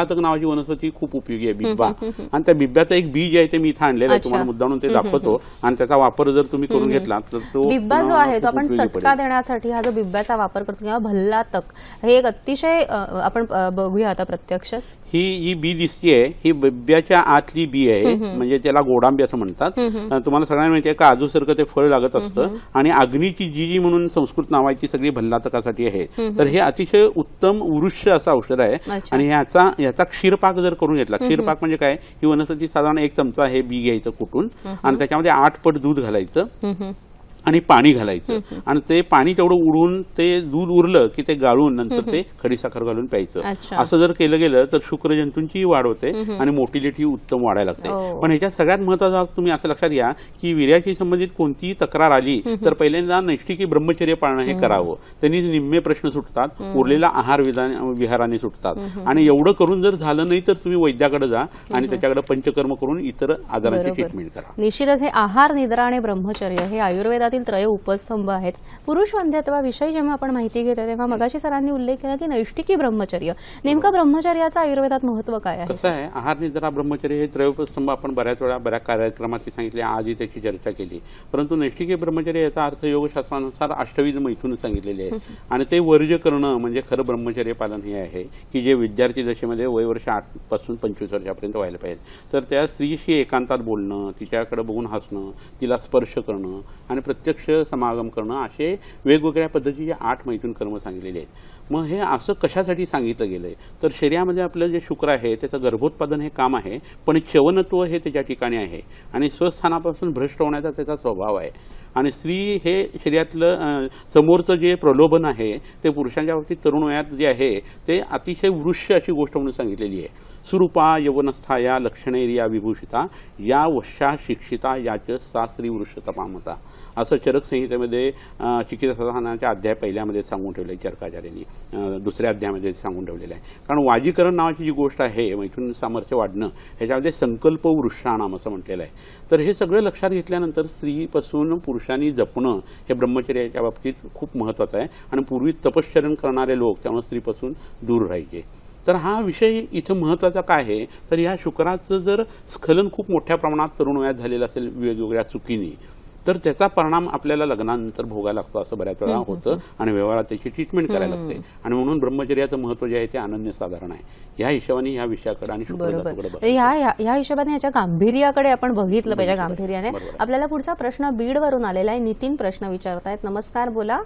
भल्लातक नावाची वनस्पती खूप उपयोगी आहे, बिब्बा. आणि त्या बिब्ब्याचं एक बी जे आहे ते मी इथं आणलेलं आहे, तुम्हाला मुद्दामून ते दाखवतो. आणि त्याचा वापर जर तुम्ही करून घेतला तर तो बिब्बा जो आहे तो आपण चटका देण्यासाठी हा जो बिब्ब्याचा वापर करतो किंवा भल्लातक, हे एक अतिशय आपण बघूया आता प्रत्यक्षच. ही बी दिसतीये, ही बिब्ब्याच्या आतली बी आहे, म्हणजे त्याला गोडांबी असं म्हणतात. तुम्हाला सगळ्यांना माहिती आहे का, काजूसारखं ते फळ लागत असतं. आणि अग्नीची जी म्हणून संस्कृत नाव आहे ती सगळी भल्लातकासाठी आहे. तर हे अतिशय उत्तम वृक्ष असं औषध आहे. आणि ह्याचा क्षीरपाक जर करून घेतला, क्षीरपाक म्हणजे काय, ही वनस्पती साधारण 1 चमचा हे बी घ्यायचं कुटून आणि त्याच्यामध्ये 8 पट दूध घालायचं आणि पाणी घालायचं. आणि ते पाणी तेवढं उडून ते दूध उरलं की ते गाळून नंतर ते खडीसाखर घालून प्यायचं. असं जर केलं गेलं तर शुक्रजंतूंचीही वाढ होते आणि मोटिलिटी उत्तम वाढायला लागते. पण ह्याच्यात सगळ्यात महत्वाचा तुम्ही असं लक्षात घ्या की वीर्याशी संबंधित कोणतीही तक्रार आली तर पहिल्यांदा नैष्टिकी ब्रह्मचर्य पाळणं हे करावं. त्यांनी निम्मे प्रश्न सुटतात, उरलेला आहार विहाराने सुटतात. आणि एवढं करून जर झालं नाही तर तुम्ही वैद्याकडे जा आणि त्याच्याकडे पंचकर्म करून इतर आजारांची ट्रीटमेंट करा. निश्चितच हे आहार, निद्रा आणि ब्रह्मचर्य हे आयुर्वेदातील त्रय उपस्तंभ आहेत. पुरुष वंध्यत्वाविषयी जेव्हा आपण माहिती घेतो तेव्हा मगाशी सरांनी उल्लेख केला की नैष्टिकी ब्रह्मचर्य, नेमकं ब्रह्मचर्याचं आयुर्वेदात महत्व काय आहे? कसं आहे, आहार, निद्रा, ब्रह्मचर्य हे त्रय उपस्तंभ आपण बऱ्याच वेळा बऱ्याच कार्यक्रमात सांगितले, आजही त्याची चर्चा केली. परंतु नैष्टिकी ब्रह्मचर्य याचा अर्थ योगशास्त्रानुसार अष्टविध मैथुन सांगितलेले आहे. आणि ते वर्ज्य करणं म्हणजे खरं ब्रह्मचर्य पालन हे आहे की जे विद्यार्थी दशेमध्ये वय वर्ष 8 पासून 25 वर्षापर्यंत व्हायला पाहिजे. तर त्या स्त्रीशी एकांतात बोलणं, तिच्याकडे बघून हसणं, तिला स्पर्श करणं आणि प्रत्यक्ष समागम करणं, असे वेगवेगळ्या पद्धतीचे 8 मैथुन कर्म सांगितलेले आहेत. मग हे असं कशासाठी सांगितलं गेलंय तर शरीरामध्ये आपलं जे शुक्र आहे त्याचं गर्भोत्पादन हे काम आहे, पण चवनत्व हे त्याच्या ठिकाणी आहे आणि स्वस्थानापासून भ्रष्ट होण्याचा त्याचा स्वभाव आहे. आणि स्त्री हे शरीरातलं समोरचं जे प्रलोभन आहे ते पुरुषांच्या बाबतीत तरुण वयात जे आहे ते अतिशय वृक्ष अशी गोष्ट म्हणून सांगितलेली आहे. सुरूपा यवनस्था या लक्षणैर्या विभूषिता या वश्या शिक्षिता याच सा स्त्री वृक्षतपामता, असं चरक संहितेमध्ये चिकित्साच्या अध्याय पहिल्यामध्ये सांगून ठेवलं आहे चरकाचार्यांनी, दुसऱ्या अध्यायामध्ये सांगून ठेवलेलं आहे. कारण वाजीकरण नावाची जी गोष्ट आहे, मैथुन सामर्थ्य वाढणं, ह्याच्यामध्ये संकल्प वृक्षाणाम असं म्हटलेलं आहे. तर हे सगळं लक्षात घेतल्यानंतर स्त्रीपासून पुरुषांनी जपणं हे ब्रह्मचर्याच्या बाबतीत खूप महत्वाचं आहे. आणि पूर्वी तपश्चरण करणारे लोक त्यामुळे स्त्रीपासून दूर राहायचे. तर हा विषय इथं महत्वाचा काय आहे तर या शुक्राचं जर स्खलन खूप मोठ्या प्रमाणात तरुण वयात झालेलं असेल वेगवेगळ्या चुकीने, तर त्याचा परिणाम आपल्याला लग्नानंतर भोगायला लागतो असं बऱ्याच वेळा होतं आणि व्यवहारात त्याची ट्रीटमेंट करायला लागते. आणि म्हणून ब्रह्मचर्याचं महत्व जे आहे ते अनन्यसाधारण आहे. या हिशोबाने या विषयाकडे आणि शुक्रधातूकडे या हिशोबाने याच्या गांभीर्याकडे आपण बघितलं पाहिजे. गांभीर्याने आपल्याला पुढचा प्रश्न बीडवरून आलेला आहे. नितीन प्रश्न विचारतायत. नमस्कार, बोला.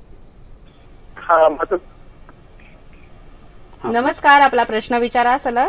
नमस्कार, आपला प्रश्न विचारा. सलग.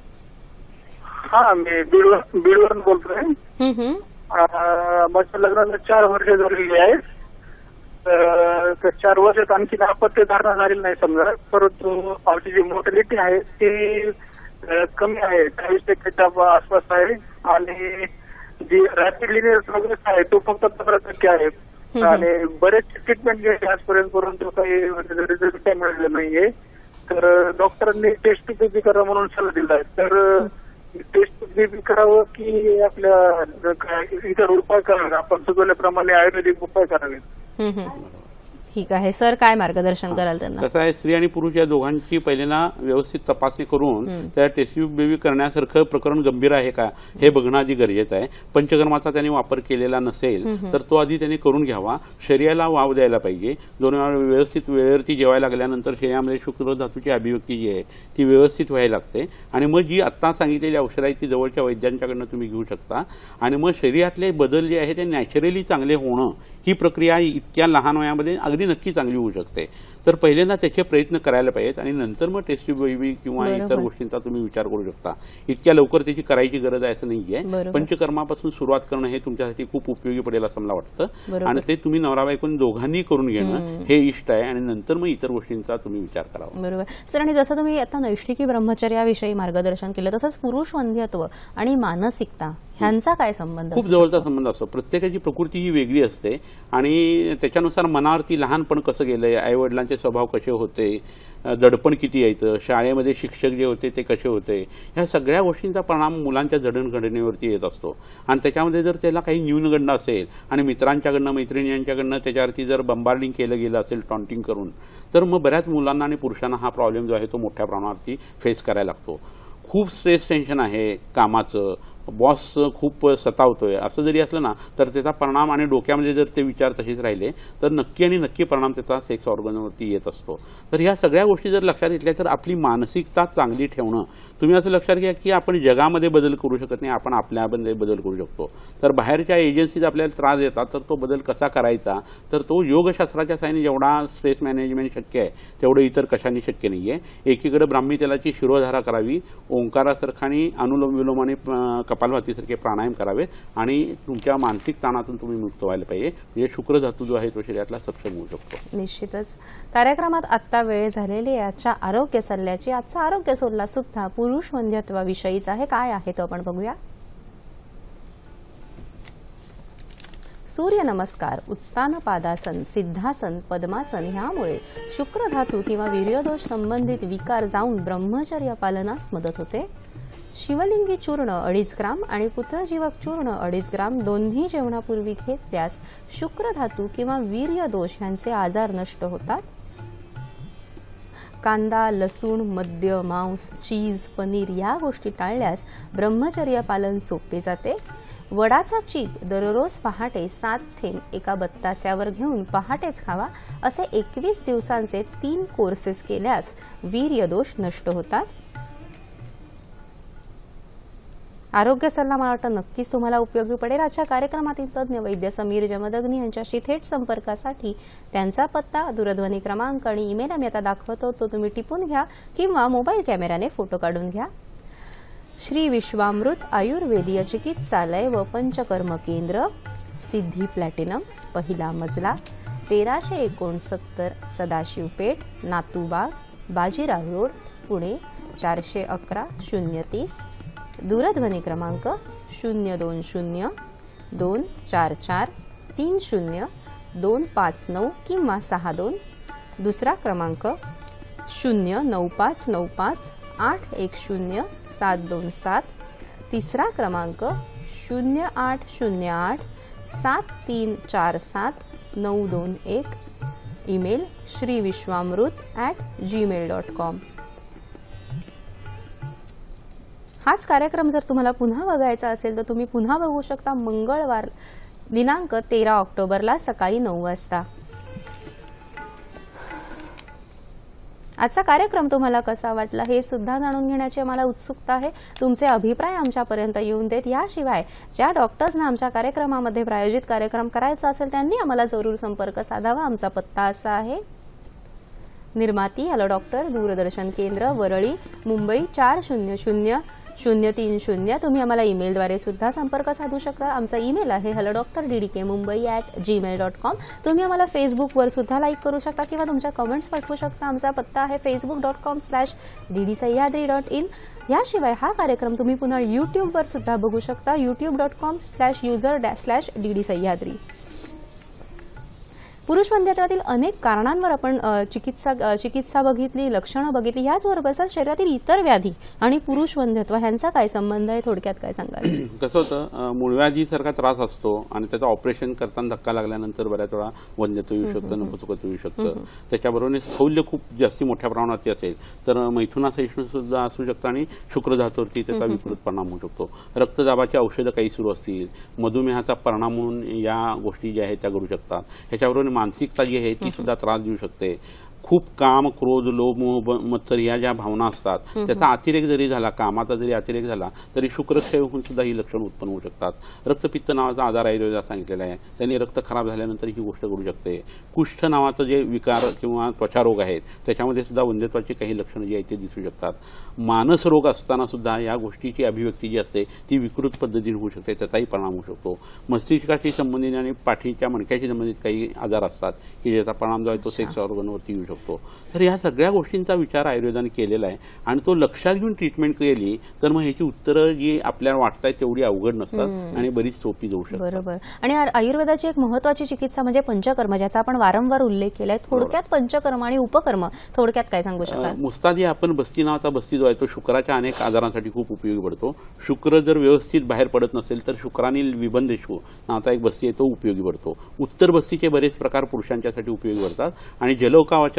मी बीडवरून बोलतोय. माझ्या लग्नाला 4 वर्ष झालेली आहेत. तर 4 वर्षात आणखी अपत्य धारणा झालेली नाही समजा, परंतु आमची जी मोर्टॅलिटी आहे ती कमी आहे, 40% आसपास आहे. आणि जी रॅपिडली प्रोग्रेस आहे तो फक्त 15% आहे. आणि बरेच ट्रीटमेंट घेतली आजपर्यंत, परंतु काही रिझल्ट काही मिळालेला नाहीये. तर डॉक्टरांनी टेस्ट बेबी करा म्हणून सल्ला दिला आहे. तर टेस्ट बेबी करावं की आपल्या इतर उपाय करावे, आपण सुचवल्याप्रमाणे आयुर्वेदिक उपाय करावे? ठीक आहे सर, काय मार्गदर्शन कराल त्यांना? कसं आहे, स्त्री आणि पुरुष या दोघांची पहिल्यांदा व्यवस्थित तपासणी करून त्या टेस्ट बेबी करण्यासारखं प्रकरण गंभीर आहे का हे बघणं आधी गरजेचं आहे. पंचकर्माचा त्यांनी वापर केलेला नसेल तर तो आधी त्यांनी करून घ्यावा. शरीराला वाव द्यायला पाहिजे. 2 वेळा व्यवस्थित वेळेवरती जेवायला लागल्यानंतर शरीरामध्ये शुक्र धातूची अभिव्यक्ती जी आहे ती व्यवस्थित व्हायला लागते. आणि मग जी आत्ता सांगितलेली औषधं आहे ती जवळच्या वैद्यांच्याकडनं तुम्ही घेऊ शकता. आणि मग शरीरातले बदल जे आहे ते नॅचरली चांगले होणं, ही प्रक्रिया इतक्या लहान वयामध्ये अगदी नक्की चांगली होऊ शकते. तर पहिल्यांदा त्याचे प्रयत्न करायला पाहिजेत आणि नंतर मग टेस्ट बेबी किंवा इतर गोष्टींचा तुम्ही विचार करू शकता. इतक्या लवकर त्याची करायची गरज आहे असं नाहीये. पंचकर्मापासून सुरुवात करणं हे तुमच्यासाठी खूप उपयोगी पडेल असं मला वाटतं. आणि ते तुम्ही नवरा बायकोन दोघांनी करून घेणं हे इष्ट आहे. आणि नंतर मग इतर गोष्टींचा तुम्ही विचार करावा. बरोबर सर. आणि जसं तुम्ही आता नैष्टिकी ब्रह्मचर्याविषयी मार्गदर्शन केलं, तसंच पुरुष वंध्यत्व आणि मानसिकता ह्यांचा काय संबंध? खूप जवळचा संबंध असतो. प्रत्येकाची प्रकृती ही वेगळी असते आणि त्याच्यानुसार मनावरती लहानपण कसं गेलंय, आई वडिलांचे स्वभाव कसे होते, दडपण किती यायचं, शाळेमध्ये शिक्षक जे होते ते कसे होते, ह्या सगळ्या गोष्टींचा परिणाम मुलांच्या जडणघडणीवरती येत असतो. आणि त्याच्यामध्ये जर त्याला काही न्यूनगंड असेल आणि मित्रांच्याकडनं मैत्रिणींच्याकडनं त्याच्यावरती जर बंबार्डिंग केलं गेलं असेल टॉन्टिंग करून, तर मग बऱ्याच मुलांना आणि पुरुषांना हा प्रॉब्लेम जो आहे तो मोठ्या प्रमाणावरती फेस करायला लागतो. खूप स्ट्रेस टेन्शन आहे कामाचं, बॉस खूप सतावतोय असं जरी असलं ना तर त्याचा परिणाम आणि डोक्यामध्ये जर ते विचार तसेच राहिले तर नक्की आणि नक्की परिणाम त्याचा सेक्स ऑर्गनवरती येत असतो. तर ह्या सगळ्या गोष्टी जर लक्षात घेतल्या तर आपली मानसिकता चांगली ठेवणं, तुम्ही असं लक्षात घ्या की आपण जगामध्ये बदल करू शकत नाही, आपण आपल्यामध्ये बदल करू शकतो. तर बाहेरच्या एजन्सीज आपल्याला त्रास देतात तर तो बदल कसा करायचा, तर तो योगशास्त्राच्या साहाय्याने जेवढा स्ट्रेस मॅनेजमेंट शक्य आहे तेवढं इतर कशाने शक्य नाही आहे. एकीकडे ब्राह्मी तेलाची शिरोधारा करावी, ओंकारासारखा आणि अनुलोम विलोम आणि कपालभातीसारखे प्राणायाम करावेत आणि तुमच्या मानसिक ताणातून तुम्ही मुक्त व्हायला पाहिजे. म्हणजे शुक्र धातू जो आहे तो शरीरातला सक्षम होऊ शकतो. निश्चितच कार्यक्रमात आत्ता वेळ झालेली आजच्या आरोग्य सल्ल्याची. आजचा आरोग्य सल्ला सुद्धा पुरुष वंध्यत्वाविषयीच आहे. काय आहे तो आपण बघूया. सूर्य नमस्कार, उत्तान पादासन, सिद्धासन, पद्मासन ह्यामुळे शुक्र धातू किंवा वीर्यदोष संबंधित विकार जाऊन ब्रह्मचर्य पालनास मदत होते. शिवलिंगी चूर्ण 2.5 ग्राम आणि पुत्रजीवक चूर्ण 2.5 ग्राम दोन्ही जेवणापूर्वी घेतल्यास शुक्र धातू किंवा वीर्यदोष यांचे आजार नष्ट होतात. कांदा, लसूण, मद्य, मांस, चीज, पनीर या गोष्टी टाळल्यास ब्रह्मचर्य पालन सोपे जाते. वडाचा चीक दररोज पहाटे 7 थेंब एका बत्तास्यावर घेऊन पहाटेच खावा. असे 21 दिवसांचे 3 कोर्सेस केल्यास वीर्यदोष नष्ट होतात. आरोग्य सल्ला मला वाटतं नक्कीच तुम्हाला उपयोगी पडेल. आजच्या कार्यक्रमातील तज्ज्ञ वैद्य समीर जमदग्नी यांच्याशी थेट संपर्कासाठी त्यांचा पत्ता, दूरध्वनी क्रमांक आणि ईमेल आम्ही आता दाखवतो तो तुम्ही टिपून घ्या किंवा मोबाईल कॅमेऱ्याने फोटो काढून घ्या. श्री विश्वामृत आयुर्वेदीय चिकित्सालय व पंचकर्म केंद्र, सिद्धी प्लॅटिनम, पहिला मजला, 1369 सदाशिव पेठ, नातूबाग, बाजीराव रोड, पुणे 411 030. दूरध्वनी क्रमांक 020 244 30 259 किंवा 62. दुसरा क्रमांक 09595 810 727. तिसरा क्रमांक 0808 7347 921. ईमेल श्रीविश्वामृत@gmail.com. हाच कार्यक्रम जर तुम्हाला पुन्हा बघायचा असेल तर तुम्ही पुन्हा बघू शकता मंगळवार दिनांक 13 ऑक्टोबरला सकाळी 9 वाजता. आजचा कार्यक्रम तुम्हाला कसा वाटला हे सुद्धा जाणून घेण्याची आम्हाला उत्सुकता आहे. तुमचे अभिप्राय आमच्यापर्यंत येऊन देत. याशिवाय ज्या डॉक्टर्सना आमच्या कार्यक्रमामध्ये प्रायोजित कार्यक्रम करायचा असेल त्यांनी आम्हाला जरूर संपर्क साधावा. आमचा पत्ता असा आहे. निर्माती हॅलो डॉक्टर, दूरदर्शन केंद्र, वरळी, मुंबई 400030. तुम्ही आम्हाला ईमेलद्वारे सुद्धा संपर्क साधू शकता. आमचा ईमेल आहे hello.drdkmumbai@gmail.com. तुम्ही आम्हाला फेसबुकवर सुद्धा लाईक करू शकता किंवा तुमच्या कमेंट्स पाठवू शकता. आमचा पत्ता आहे facebook.com/ddsahyadri.in. याशिवाय हा कार्यक्रम तुम्ही पुन्हा यूट्यूबवर सुद्धा बघू शकता. youtube.com/user/ddsahyadri. पुरुष वंध्यत्वातील अनेक कारणांवर आपण चिकित्सा बघितली, लक्षणं बघितली. याचबरोबर शरीरातील इतर व्याधी आणि पुरुष वंध्यत्व यांचा काय संबंध आहे, थोडक्यात काय सांगाल? कसं होतं, मूळव्याधीसारखा त्रास असतो आणि त्याचं ऑपरेशन करताना धक्का लागल्यानंतर बऱ्याच वेळा वंध्यत्व येऊ शकतं, नपुसकत्व येऊ शकतं. त्याच्याबरोबर स्थौल्य खूप जास्ती मोठ्या प्रमाणात असेल तर मैथुनासहिष्णू सुद्धा असू शकतं आणि शुक्र धातूवरती त्याचा विकृत परिणाम होऊ शकतो. रक्तदाबाची औषधं काही सुरू असतील, मधुमेहाचा परिणाम म्हणून या गोष्टी ज्या आहेत त्या करू शकतात. ह्याच्याबरोबर मानसिकता जी आहे ती सुद्धा त्रास देऊ शकते. खूप काम, क्रोध, लोभ, मोह, मत्सर या ज्या भावना असतात त्याचा अतिरेक जरी झाला, कामाचा जरी अतिरेक झाला तरी शुक्रक्षय होऊन सुद्धा ही लक्षणं उत्पन्न होऊ शकतात. रक्तपित्त नावाचा आजार आयुर्वेदात सांगितलेला आहे, त्यांनी रक्त खराब झाल्यानंतर ही गोष्ट घडू शकते. कुष्ठ नावाचं जे विकार किंवा त्वचारोग आहेत त्याच्यामध्ये सुद्धा वंध्यत्वाची काही लक्षणं जी आहेत ते दिसू शकतात. मानस रोग असताना सुद्धा या गोष्टीची अभिव्यक्ती जी असते ती विकृत पद्धतीने होऊ शकते, त्याचाही परिणाम होऊ शकतो. मस्तिष्काशी संबंधित आणि पाठीच्या मणक्याशी संबंधित काही आजार असतात की ज्याचा परिणाम जो आहे तो सेक्स ऑर्गनवरती येऊ शकतो. तर या सगळ्या गोष्टींचा विचार आयुर्वेदाने केलेला आहे आणि तो लक्षात घेऊन ट्रीटमेंट केली तर मग ह्याची उत्तरं जी आपल्याला वाटतात तेवढी अवघड नसतात आणि बरीच सोपी जाऊ शकतात. बरोबर. आणि आयुर्वेदाची एक महत्वाची चिकित्सा म्हणजे पंचकर्म, ज्याचा आपण वारंवार उल्लेख केलाय. थोडक्यात पंचकर्म आणि उपकर्म थोडक्यात काय सांगू शकाल? मुस्तादी आपण बस्ती नावाचा बस्ती जो आहे तो शुक्राच्या अनेक आजारांसाठी खूप उपयोगी पडतो. शुक्र जर व्यवस्थित बाहेर पडत नसेल तर शुक्रानील विबंधेशू नावाचा एक बस्ती आहे तो उपयोगी पडतो. उत्तर बस्तीचे बरेच प्रकार पुरुषांच्यासाठी उपयोगी पडतात आणि जलौकावाच्या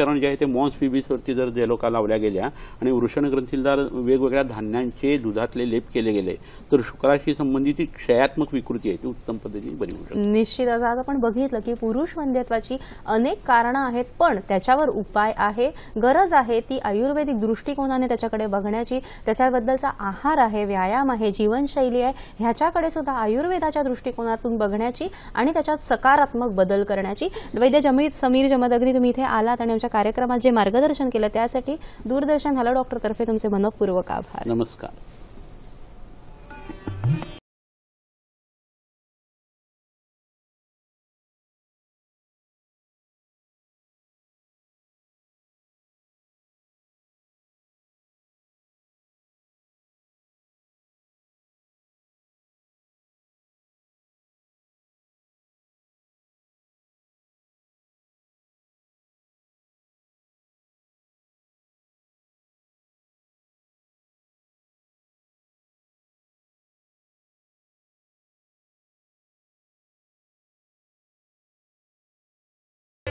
शुक्राणुचरण जे आहे ते मॉन्स फिबिसवरती जर जेलोका लावल्या गेल्या आणि वृषण ग्रंथीला जर वेगवेगळ्या धान्यांचे दुधातले लेप केले गेले तर शुक्राशी संबंधित क्षयात्मक विकृती आहे ती उत्तम पद्धतीने बरी होऊ शकते. निश्चितच आज आपण बघितलं की पुरुष वंध्यत्वाची अनेक कारणं आहेत, पण त्याच्यावर उपाय आहे. गरज आहे ती आयुर्वेदिक दृष्टिकोनाने त्याच्याकडे बघण्याची, त्याच्याबद्दलचा आहार आहे, व्यायाम आहे, जीवनशैली आहे, ह्याच्याकडे सुद्धा आयुर्वेदाच्या दृष्टिकोनातून बघण्याची आणि त्याच्यात सकारात्मक बदल करण्याची. वैद्य समीर जमदग्नी, तुम्ही इथे आलात आणि आमच्या कार्यक्रमात जे मार्गदर्शन केलं त्यासाठी दूरदर्शन हॅलो डॉक्टर तर्फे तुमचे मनपूर्वक आभार. नमस्कार.